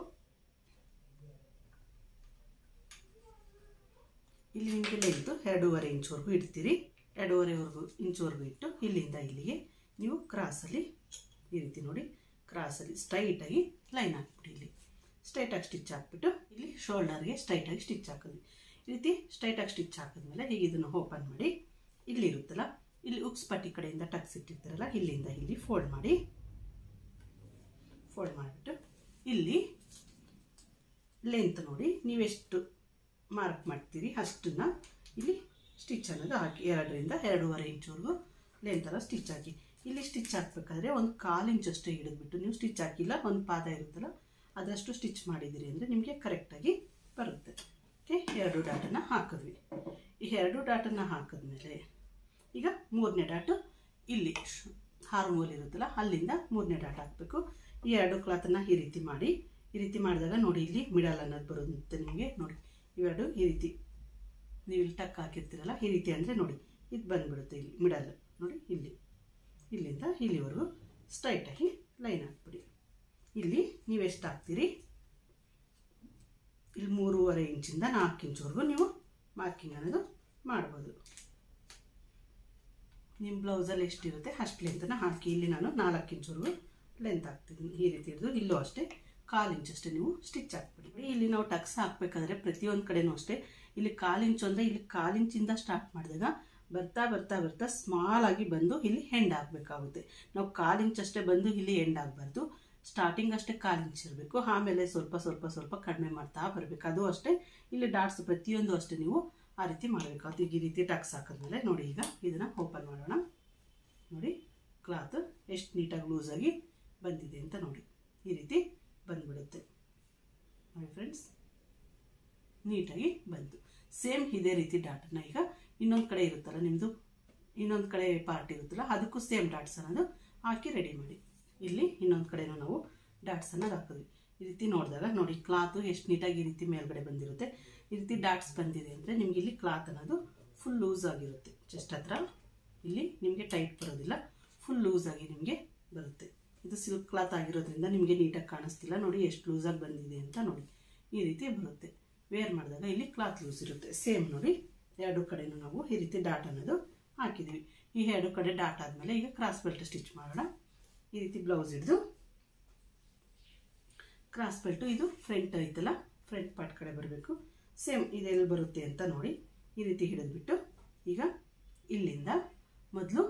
ಇಲ್ಲಿ ನಿಮಗೆ ಲೆಂತು 2.5 ಇಂಚ್ವರೆಗೂ ಇಡ್ತೀರಿ. 2.5 ಇಂಚ್ವರೆಗೂ ಇಟ್ಟು ಇಲ್ಲಿಂದ ಇಲ್ಲಿಗೆ ನೀವು ಕ್ರಾಸಲ್ಲಿ ಈ ರೀತಿ ನೋಡಿ ಕ್ರಾಸಲ್ಲಿ ಸ್ಟ್ರೈಟಾಗಿ ಲೈನ್ ಹಾಕ್ಬಿಡಿ. ಇಲ್ಲಿ ಸ್ಟ್ರೈಟಾಗಿ ಸ್ಟಿಚ್ ಹಾಕ್ಬಿಟ್ಟು ಇಲ್ಲಿ ಶೋಲ್ಡರ್ಗೆ ಸ್ಟ್ರೈಟಾಗಿ ಸ್ಟಿಚ್ ಹಾಕಿದ್ವಿ. ಈ ರೀತಿ ಸ್ಟ್ರೈಟಾಗಿ ಸ್ಟಿಚ್ ಹಾಕಿದ್ಮೇಲೆ ಈಗ ಇದನ್ನು ಓಪನ್ ಮಾಡಿ ಇಲ್ಲಿ ಇರುತ್ತಲ್ಲ ಇಲ್ಲಿ ಉಕ್ಸ್ ಪಟ್ಟಿ ಕಡೆಯಿಂದ ಟಕ್ಸ್ ಇಟ್ಟಿರ್ತಾರಲ್ಲ ಇಲ್ಲಿಂದ ಇಲ್ಲಿ ಫೋಲ್ಡ್ ಮಾಡಿಬಿಟ್ಟು ಇಲ್ಲಿ ಲೆಂತ್ ನೋಡಿ ನೀವೆಷ್ಟು ಮಾರ್ಕ್ ಮಾಡ್ತೀರಿ ಅಷ್ಟನ್ನು ಇಲ್ಲಿ ಸ್ಟಿಚ್ ಅನ್ನೋದು ಹಾಕಿ. 2ರಿಂದ 2.5 ಇಂಚ್ವರೆಗೂ ಲೆಂಥರ ಸ್ಟಿಚ್ ಹಾಕಿ. ಇಲ್ಲಿ ಸ್ಟಿಚ್ ಹಾಕಬೇಕಾದ್ರೆ ಒಂದು 1/4 ಇಂಚಷ್ಟೇ ಹಿಡಿದ್ಬಿಟ್ಟು ನೀವು ಸ್ಟಿಚ್ ಹಾಕಿಲ್ಲ, ಒಂದು ಪಾದ ಇರುತ್ತಲ್ಲ ಅದರಷ್ಟು ಸ್ಟಿಚ್ ಮಾಡಿದಿರಿ ಅಂದರೆ ನಿಮಗೆ ಕರೆಕ್ಟಾಗಿ ಬರುತ್ತೆ. ಓಕೆ, 2 ಡಾಟನ್ನು ಹಾಕಿದ್ವಿ. ಈ 2 ಡಾಟನ್ನು ಹಾಕಿದ್ಮೇಲೆ ಈಗ 3ನೇ ಡಾಟು ಇಲ್ಲಿ ಹಾರ್ಮೋಲ್ ಇರುತ್ತಲ್ಲ ಅಲ್ಲಿಂದ 3ನೇ ಡಾಟ್ ಹಾಕಬೇಕು. ಈ 2 ಕ್ಲಾತನ್ನು ಈ ರೀತಿ ಮಾಡಿ. ಈ ರೀತಿ ಮಾಡಿದಾಗ ನೋಡಿ ಇಲ್ಲಿ ಮಿಡಲ್ ಅನ್ನೋದು ಬರುತ್ತೆ ನಿಮಗೆ. ನೋಡಿ ಇವೆರಡು ಈ ರೀತಿ ನೀವು ಇಲ್ಲಿ ಟಕ್ ಹಾಕಿರ್ತೀರಲ್ಲ ಈ ರೀತಿ ಅಂದರೆ ನೋಡಿ ಇದು ಬಂದುಬಿಡುತ್ತೆ. ಇಲ್ಲಿ ಮಿಡಲ್ ನೋಡಿ ಇಲ್ಲಿಂದ ಇಲ್ಲಿವರೆಗೂ ಸ್ಟ್ರೈಟಾಗಿ ಲೈನ್ ಹಾಕ್ಬಿಡಿ. ಇಲ್ಲಿ ನೀವೆಷ್ಟು ಹಾಕ್ತೀರಿ ಇಲ್ಲಿ 3.5 ಇಂಚಿಂದ 4 ಇಂಚ್ವರೆಗೂ ನೀವು ಮಾರ್ಕಿಂಗ್ ಅನ್ನೋದು ಮಾಡ್ಬೋದು. ನಿಮ್ಮ ಬ್ಲೌಸಲ್ಲಿ ಎಷ್ಟಿರುತ್ತೆ ಅಷ್ಟು ಲೆಂತನ್ನು ಹಾಕಿ. ಇಲ್ಲಿ ನಾನು 4 ಇಂಚ್ವರೆಗೂ ಲೆಂತ್ ಹಾಕ್ತಿದ್ದೀನಿ. ಈ ರೀತಿ ಹಿಡಿದು ಇಲ್ಲೂ ಅಷ್ಟೇ 1/4 ಇಂಚಷ್ಟೇ ನೀವು ಸ್ಟಿಚ್ ಹಾಕ್ಬಿಡಿ. ಇಲ್ಲಿ ನಾವು ಟಕ್ಸ್ ಹಾಕಬೇಕಾದ್ರೆ ಪ್ರತಿಯೊಂದು ಕಡೆನೂ ಅಷ್ಟೇ ಇಲ್ಲಿ 1/4 ಇಂಚು ಅಂದರೆ ಇಲ್ಲಿ 1/4 ಇಂಚಿಂದ ಸ್ಟಾರ್ಟ್ ಮಾಡಿದಾಗ ಬರ್ತಾ ಬರ್ತಾ ಬರ್ತಾ ಸ್ಮಾಲ್ ಆಗಿ ಬಂದು ಇಲ್ಲಿ ಎಂಡ್ ಆಗಬೇಕಾಗುತ್ತೆ. ನಾವು 1/4 ಇಂಚ್ ಅಷ್ಟೇ ಬಂದು ಇಲ್ಲಿ ಎಂಡ್ ಆಗಬಾರ್ದು. ಸ್ಟಾರ್ಟಿಂಗ್ ಅಷ್ಟೇ 1/4 ಇಂಚ್ ಇರಬೇಕು. ಆಮೇಲೆ ಸ್ವಲ್ಪ ಸ್ವಲ್ಪ ಸ್ವಲ್ಪ ಕಡಿಮೆ ಮಾಡ್ತಾ ಬರಬೇಕು. ಅದು ಅಷ್ಟೇ ಇಲ್ಲಿ ಡಾಟ್ಸ್ ಪ್ರತಿಯೊಂದು ಅಷ್ಟೇ ನೀವು ಆ ರೀತಿ ಮಾಡಬೇಕಾಗುತ್ತೆ. ಈಗ ಈ ರೀತಿ ಟಕ್ಸ್ ಹಾಕಿದ್ಮೇಲೆ ನೋಡಿ, ಈಗ ಇದನ್ನು ಓಪನ್ ಮಾಡೋಣ. ನೋಡಿ ಕ್ಲಾತ್ ಎಷ್ಟು ನೀಟಾಗಿ ಲೂಸಾಗಿ ಬಂದಿದೆ ಅಂತ ನೋಡಿ. ಈ ರೀತಿ ಬಂದ್ಬಿಡುತ್ತೆ ನೋಡಿ ಫ್ರೆಂಡ್ಸ್, ನೀಟಾಗಿ ಬಂತು. ಸೇಮ್ ಇದೇ ರೀತಿ ಡಾಟನ್ನು ಈಗ ಇನ್ನೊಂದು ಕಡೆ ಇರುತ್ತಲ್ಲ, ನಿಮ್ಮದು ಇನ್ನೊಂದು ಕಡೆ ಪಾರ್ಟ್ ಇರುತ್ತಲ್ಲ, ಅದಕ್ಕೂ ಸೇಮ್ ಡಾಟ್ಸ್ ಅನ್ನೋದು ಹಾಕಿ ರೆಡಿ ಮಾಡಿ. ಇಲ್ಲಿ ಇನ್ನೊಂದು ಕಡೆನೂ ನಾವು ಡಾಟ್ಸ್ ಅನ್ನೋದು ಹಾಕಿದ್ವಿ. ಈ ರೀತಿ ನೋಡಿದಾಗ ನೋಡಿ ಕ್ಲಾತು ಎಷ್ಟು ನೀಟಾಗಿ ಈ ರೀತಿ ಮೇಲ್ಗಡೆ ಬಂದಿರುತ್ತೆ. ಈ ರೀತಿ ಡಾಟ್ಸ್ ಬಂದಿದೆ ಅಂದರೆ ನಿಮ್ಗೆ ಇಲ್ಲಿ ಕ್ಲಾತ್ ಅನ್ನೋದು ಫುಲ್ ಲೂಸ್ ಆಗಿರುತ್ತೆ. ಚೆಸ್ಟ್ ಹತ್ರ ಇಲ್ಲಿ ನಿಮಗೆ ಟೈಟ್ ಬರೋದಿಲ್ಲ, ಫುಲ್ ಲೂಸ್ ಆಗಿ ನಿಮಗೆ ಬರುತ್ತೆ. ಇದು ಸಿಲ್ಕ್ ಕ್ಲಾತ್ ಆಗಿರೋದ್ರಿಂದ ನಿಮಗೆ ನೀಟಾಗಿ ಕಾಣಿಸ್ತಿಲ್ಲ. ನೋಡಿ ಎಷ್ಟು ಲೂಸಾಗಿ ಬಂದಿದೆ ಅಂತ ನೋಡಿ. ಈ ರೀತಿ ಬರುತ್ತೆ. ವೇರ್ ಮಾಡಿದಾಗ ಇಲ್ಲಿ ಕ್ಲಾತ್ ಲೂಸ್ ಇರುತ್ತೆ. ಸೇಮ್ ನೋಡಿ ಎರಡು ಕಡೆನೂ ನಾವು ಈ ರೀತಿ ಡಾಟ್ ಅನ್ನೋದು ಹಾಕಿದ್ವಿ. ಈ ಎರಡು ಕಡೆ ಡಾಟ್ ಆದಮೇಲೆ ಈಗ ಕ್ರಾಸ್ ಬೆಲ್ಟ್ ಸ್ಟಿಚ್ ಮಾಡೋಣ. ಈ ರೀತಿ ಬ್ಲೌಸ್ ಹಿಡಿದು ಕ್ರಾಸ್ ಬೆಲ್ಟು ಇದು ಫ್ರಂಟ್ ಐತಲ್ಲ, ಫ್ರಂಟ್ ಪಾರ್ಟ್ ಕಡೆ ಬರಬೇಕು. ಸೇಮ್ ಇದೆಲ್ಲಿ ಬರುತ್ತೆ ಅಂತ ನೋಡಿ. ಈ ರೀತಿ ಹಿಡಿದ್ಬಿಟ್ಟು ಈಗ ಇಲ್ಲಿಂದ ಮೊದಲು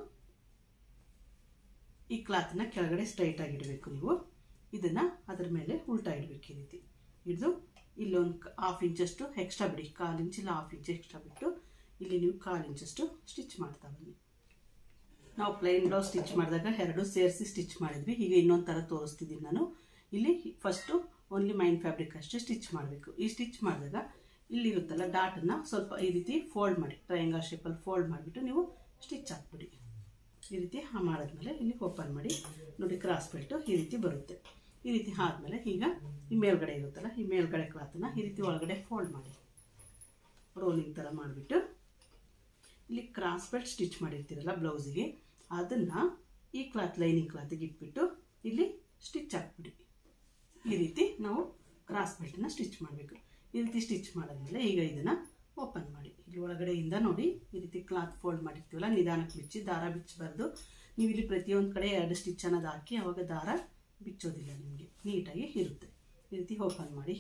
ಈ ಕ್ಲಾತ್ನ ಕೆಳಗಡೆ ಸ್ಟ್ರೈಟ್ ಆಗಿ ಇಡಬೇಕು. ನೀವು ಇದನ್ನು ಅದರ ಮೇಲೆ ಉಲ್ಟಾ ಇಡಬೇಕು. ಈ ರೀತಿ ಹಿಡಿದು ಇಲ್ಲೊಂದು 1/2 ಇಂಚಷ್ಟು ಎಕ್ಸ್ಟ್ರಾ ಬಿಡಿ. 1/4 ಇಂಚ್ ಇಲ್ಲ 1/2 ಇಂಚ್ ಎಕ್ಸ್ಟ್ರಾ ಬಿಟ್ಟು ಇಲ್ಲಿ ನೀವು 1/4 ಇಂಚಷ್ಟು ಸ್ಟಿಚ್ ಮಾಡ್ತಾ ಬನ್ನಿ. ನಾವು ಪ್ಲೈನ್ ಬ್ಲೌಸ್ ಸ್ಟಿಚ್ ಮಾಡಿದಾಗ ಎರಡು ಸೇರಿಸಿ ಸ್ಟಿಚ್ ಮಾಡಿದ್ವಿ. ಈಗ ಇನ್ನೊಂದು ಥರ ತೋರಿಸ್ತಿದ್ದೀನಿ ನಾನು. ಇಲ್ಲಿ ಫಸ್ಟು ಓನ್ಲಿ ಮೈನ್ ಫ್ಯಾಬ್ರಿಕ್ ಅಷ್ಟೇ ಸ್ಟಿಚ್ ಮಾಡಬೇಕು. ಈ ಸ್ಟಿಚ್ ಮಾಡಿದಾಗ ಇಲ್ಲಿರುತ್ತಲ್ಲ ಡಾಟನ್ನು ಸ್ವಲ್ಪ ಈ ರೀತಿ ಫೋಲ್ಡ್ ಮಾಡಿ, ಟ್ರಯಾಂಗಲ್ ಶೇಪಲ್ಲಿ ಫೋಲ್ಡ್ ಮಾಡಿಬಿಟ್ಟು ನೀವು ಸ್ಟಿಚ್ ಹಾಕ್ಬಿಡಿ. ಈ ರೀತಿ ಮಾಡಿದ್ಮೇಲೆ ಇಲ್ಲಿ ಓಪನ್ ಮಾಡಿ ನೋಡಿ ಕ್ರಾಸ್ ಬೆಲ್ಟು ಈ ರೀತಿ ಬರುತ್ತೆ. ಈ ರೀತಿ ಆದಮೇಲೆ ಈಗ ಈ ಮೇಲ್ಗಡೆ ಇರುತ್ತಲ್ಲ, ಈ ಮೇಲ್ಗಡೆ ಕ್ಲಾತನ್ನು ಈ ರೀತಿ ಒಳಗಡೆ ಫೋಲ್ಡ್ ಮಾಡಿ ರೋಲಿಂಗ್ ಥರ ಮಾಡಿಬಿಟ್ಟು ಇಲ್ಲಿ ಕ್ರಾಸ್ ಬೆಲ್ಟ್ ಸ್ಟಿಚ್ ಮಾಡಿರ್ತೀರಲ್ಲ ಬ್ಲೌಸಿಗೆ, ಅದನ್ನು ಈ ಕ್ಲಾತ್ ಲೈನಿಂಗ್ ಕ್ಲಾತಿಗೆ ಇಟ್ಬಿಟ್ಟು ಇಲ್ಲಿ ಸ್ಟಿಚ್ ಹಾಕ್ಬಿಡಿ. ಈ ರೀತಿ ನಾವು ಕ್ರಾಸ್ ಬೆಲ್ಟನ್ನು ಸ್ಟಿಚ್ ಮಾಡಬೇಕು. ಈ ರೀತಿ ಸ್ಟಿಚ್ ಮಾಡಿದ್ಮೇಲೆ ಈಗ ಇದನ್ನು ಓಪನ್ ಮಾಡಿ ಇಲ್ಲಿ ಒಳಗಡೆಯಿಂದ ನೋಡಿ ಈ ರೀತಿ ಕ್ಲಾತ್ ಫೋಲ್ಡ್ ಮಾಡಿರ್ತೀವಲ್ಲ, ನಿಧಾನಕ್ಕೆ ಬಿಚ್ಚಿ, ದಾರ ಬಿಚ್ಚಬಾರ್ದು. ನೀವು ಇಲ್ಲಿ ಪ್ರತಿಯೊಂದು ಕಡೆ 2 ಸ್ಟಿಚ್ ಅನ್ನೋದು ಹಾಕಿ ಅವಾಗ ದಾರ ಬಿಚ್ಚೋದಿಲ್ಲ, ನಿಮಗೆ ನೀಟಾಗಿ ಇರುತ್ತೆ. ಈ ರೀತಿ ಓಪನ್ ಮಾಡಿ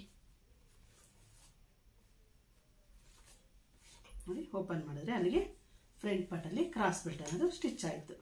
ನೋಡಿ. ಓಪನ್ ಮಾಡಿದ್ರೆ ಅಲ್ಲಿಗೆ ಫ್ರಂಟ್ ಪಾರ್ಟಲ್ಲಿ ಕ್ರಾಸ್ ಬೆಲ್ಟ್ ಅನ್ನೋದು ಸ್ಟಿಚ್ ಆಯಿತು.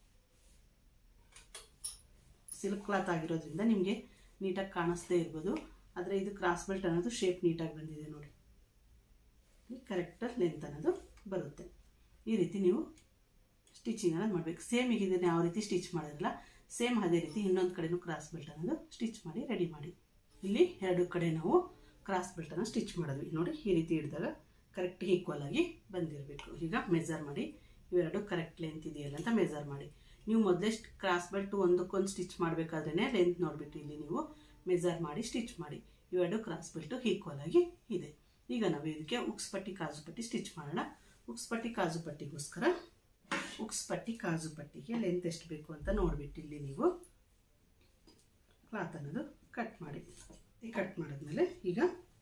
ಸಿಲ್ಕ್ ಕ್ಲಾತ್ ಆಗಿರೋದ್ರಿಂದ ನಿಮಗೆ ನೀಟಾಗಿ ಕಾಣಿಸ್ದೇ ಇರ್ಬೋದು, ಆದರೆ ಇದು ಕ್ರಾಸ್ ಬೆಲ್ಟ್ ಅನ್ನೋದು ಶೇಪ್ ನೀಟಾಗಿ ಬಂದಿದೆ ನೋಡಿ. ಕರೆಕ್ಟಾಗಿ ಲೆಂತ್ ಅನ್ನೋದು ಬರುತ್ತೆ. ಈ ರೀತಿ ನೀವು ಸ್ಟಿಚಿಂಗ್ ಅನ್ನೋದು ಮಾಡಬೇಕು. ಸೇಮ್ ಈಗ ಇದನ್ನು ಯಾವ ರೀತಿ ಸ್ಟಿಚ್ ಮಾಡಿರಲ್ಲ, ಸೇಮ್ ಅದೇ ರೀತಿ ಇನ್ನೊಂದು ಕಡೆನೂ ಕ್ರಾಸ್ ಬೆಲ್ಟ್ ಅನ್ನೋದು ಸ್ಟಿಚ್ ಮಾಡಿ ರೆಡಿ ಮಾಡಿ. ಇಲ್ಲಿ ಎರಡು ಕಡೆ ನಾವು ಕ್ರಾಸ್ ಬೆಲ್ಟನ್ನು ಸ್ಟಿಚ್ ಮಾಡಿದ್ವಿ ನೋಡಿ. ಈ ರೀತಿ ಹಿಡಿದಾಗ ಕರೆಕ್ಟ್ ಈಕ್ವಲ್ ಆಗಿ ಬಂದಿರಬೇಕು. ಈಗ ಮೆಜರ್ ಮಾಡಿ, ಇವೆರಡು ಕರೆಕ್ಟ್ ಲೆಂತ್ ಇದೆಯಲ್ಲ ಅಂತ ಮೆಜರ್ ಮಾಡಿ. ನೀವು ಮೊದಲೇ ಕ್ರಾಸ್ ಬೆಲ್ಟ್ ಒಂದಕ್ಕೊಂದು ಸ್ಟಿಚ್ ಮಾಡಬೇಕಾದ್ರೇ ಲೆಂತ್ ನೋಡಿಬಿಟ್ಟು ಇಲ್ಲಿ ನೀವು ಮೆಜರ್ ಮಾಡಿ ಸ್ಟಿಚ್ ಮಾಡಿ. ಇವೆರಡು ಕ್ರಾಸ್ ಬೆಲ್ಟು ಈಕ್ವಲ್ ಆಗಿ ಇದೆ. ಈಗ ನಾವು ಇದಕ್ಕೆ ಉಕ್ಸ್ ಪಟ್ಟಿ ಕಾಜು ಪಟ್ಟಿ ಸ್ಟಿಚ್ ಮಾಡೋಣ. ಉಕ್ಸ್ ಪಟ್ಟಿ ಕಾಜು ಪಟ್ಟಿಗೋಸ್ಕರ ಉಕ್ಸ್ ಪಟ್ಟಿ ಕಾಜು ಪಟ್ಟಿಗೆ ಲೆಂತ್ ಎಷ್ಟು ಬೇಕು ಅಂತ ನೋಡಿಬಿಟ್ಟು ಇಲ್ಲಿ ನೀವು ಕ್ಲಾತ್ ಅನ್ನೋದು ಕಟ್ ಮಾಡಿ. ಕಟ್ ಮಾಡಿದ್ಮೇಲೆ ಈಗ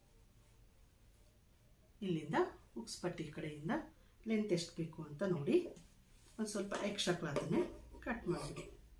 ಇಲ್ಲಿಂದ ಉಕ್ಸ್ ಪಟ್ಟಿ ಕಡೆಯಿಂದ ಲೆಂತ್ ಎಷ್ಟು ಬೇಕು ಅಂತ ನೋಡಿ ಒಂದು ಸ್ವಲ್ಪ ಎಕ್ಸ್ಟ್ರಾ ಕ್ಲಾತನ್ನೇ ಕಟ್ ಮಾಡಿಬಿಡಿ.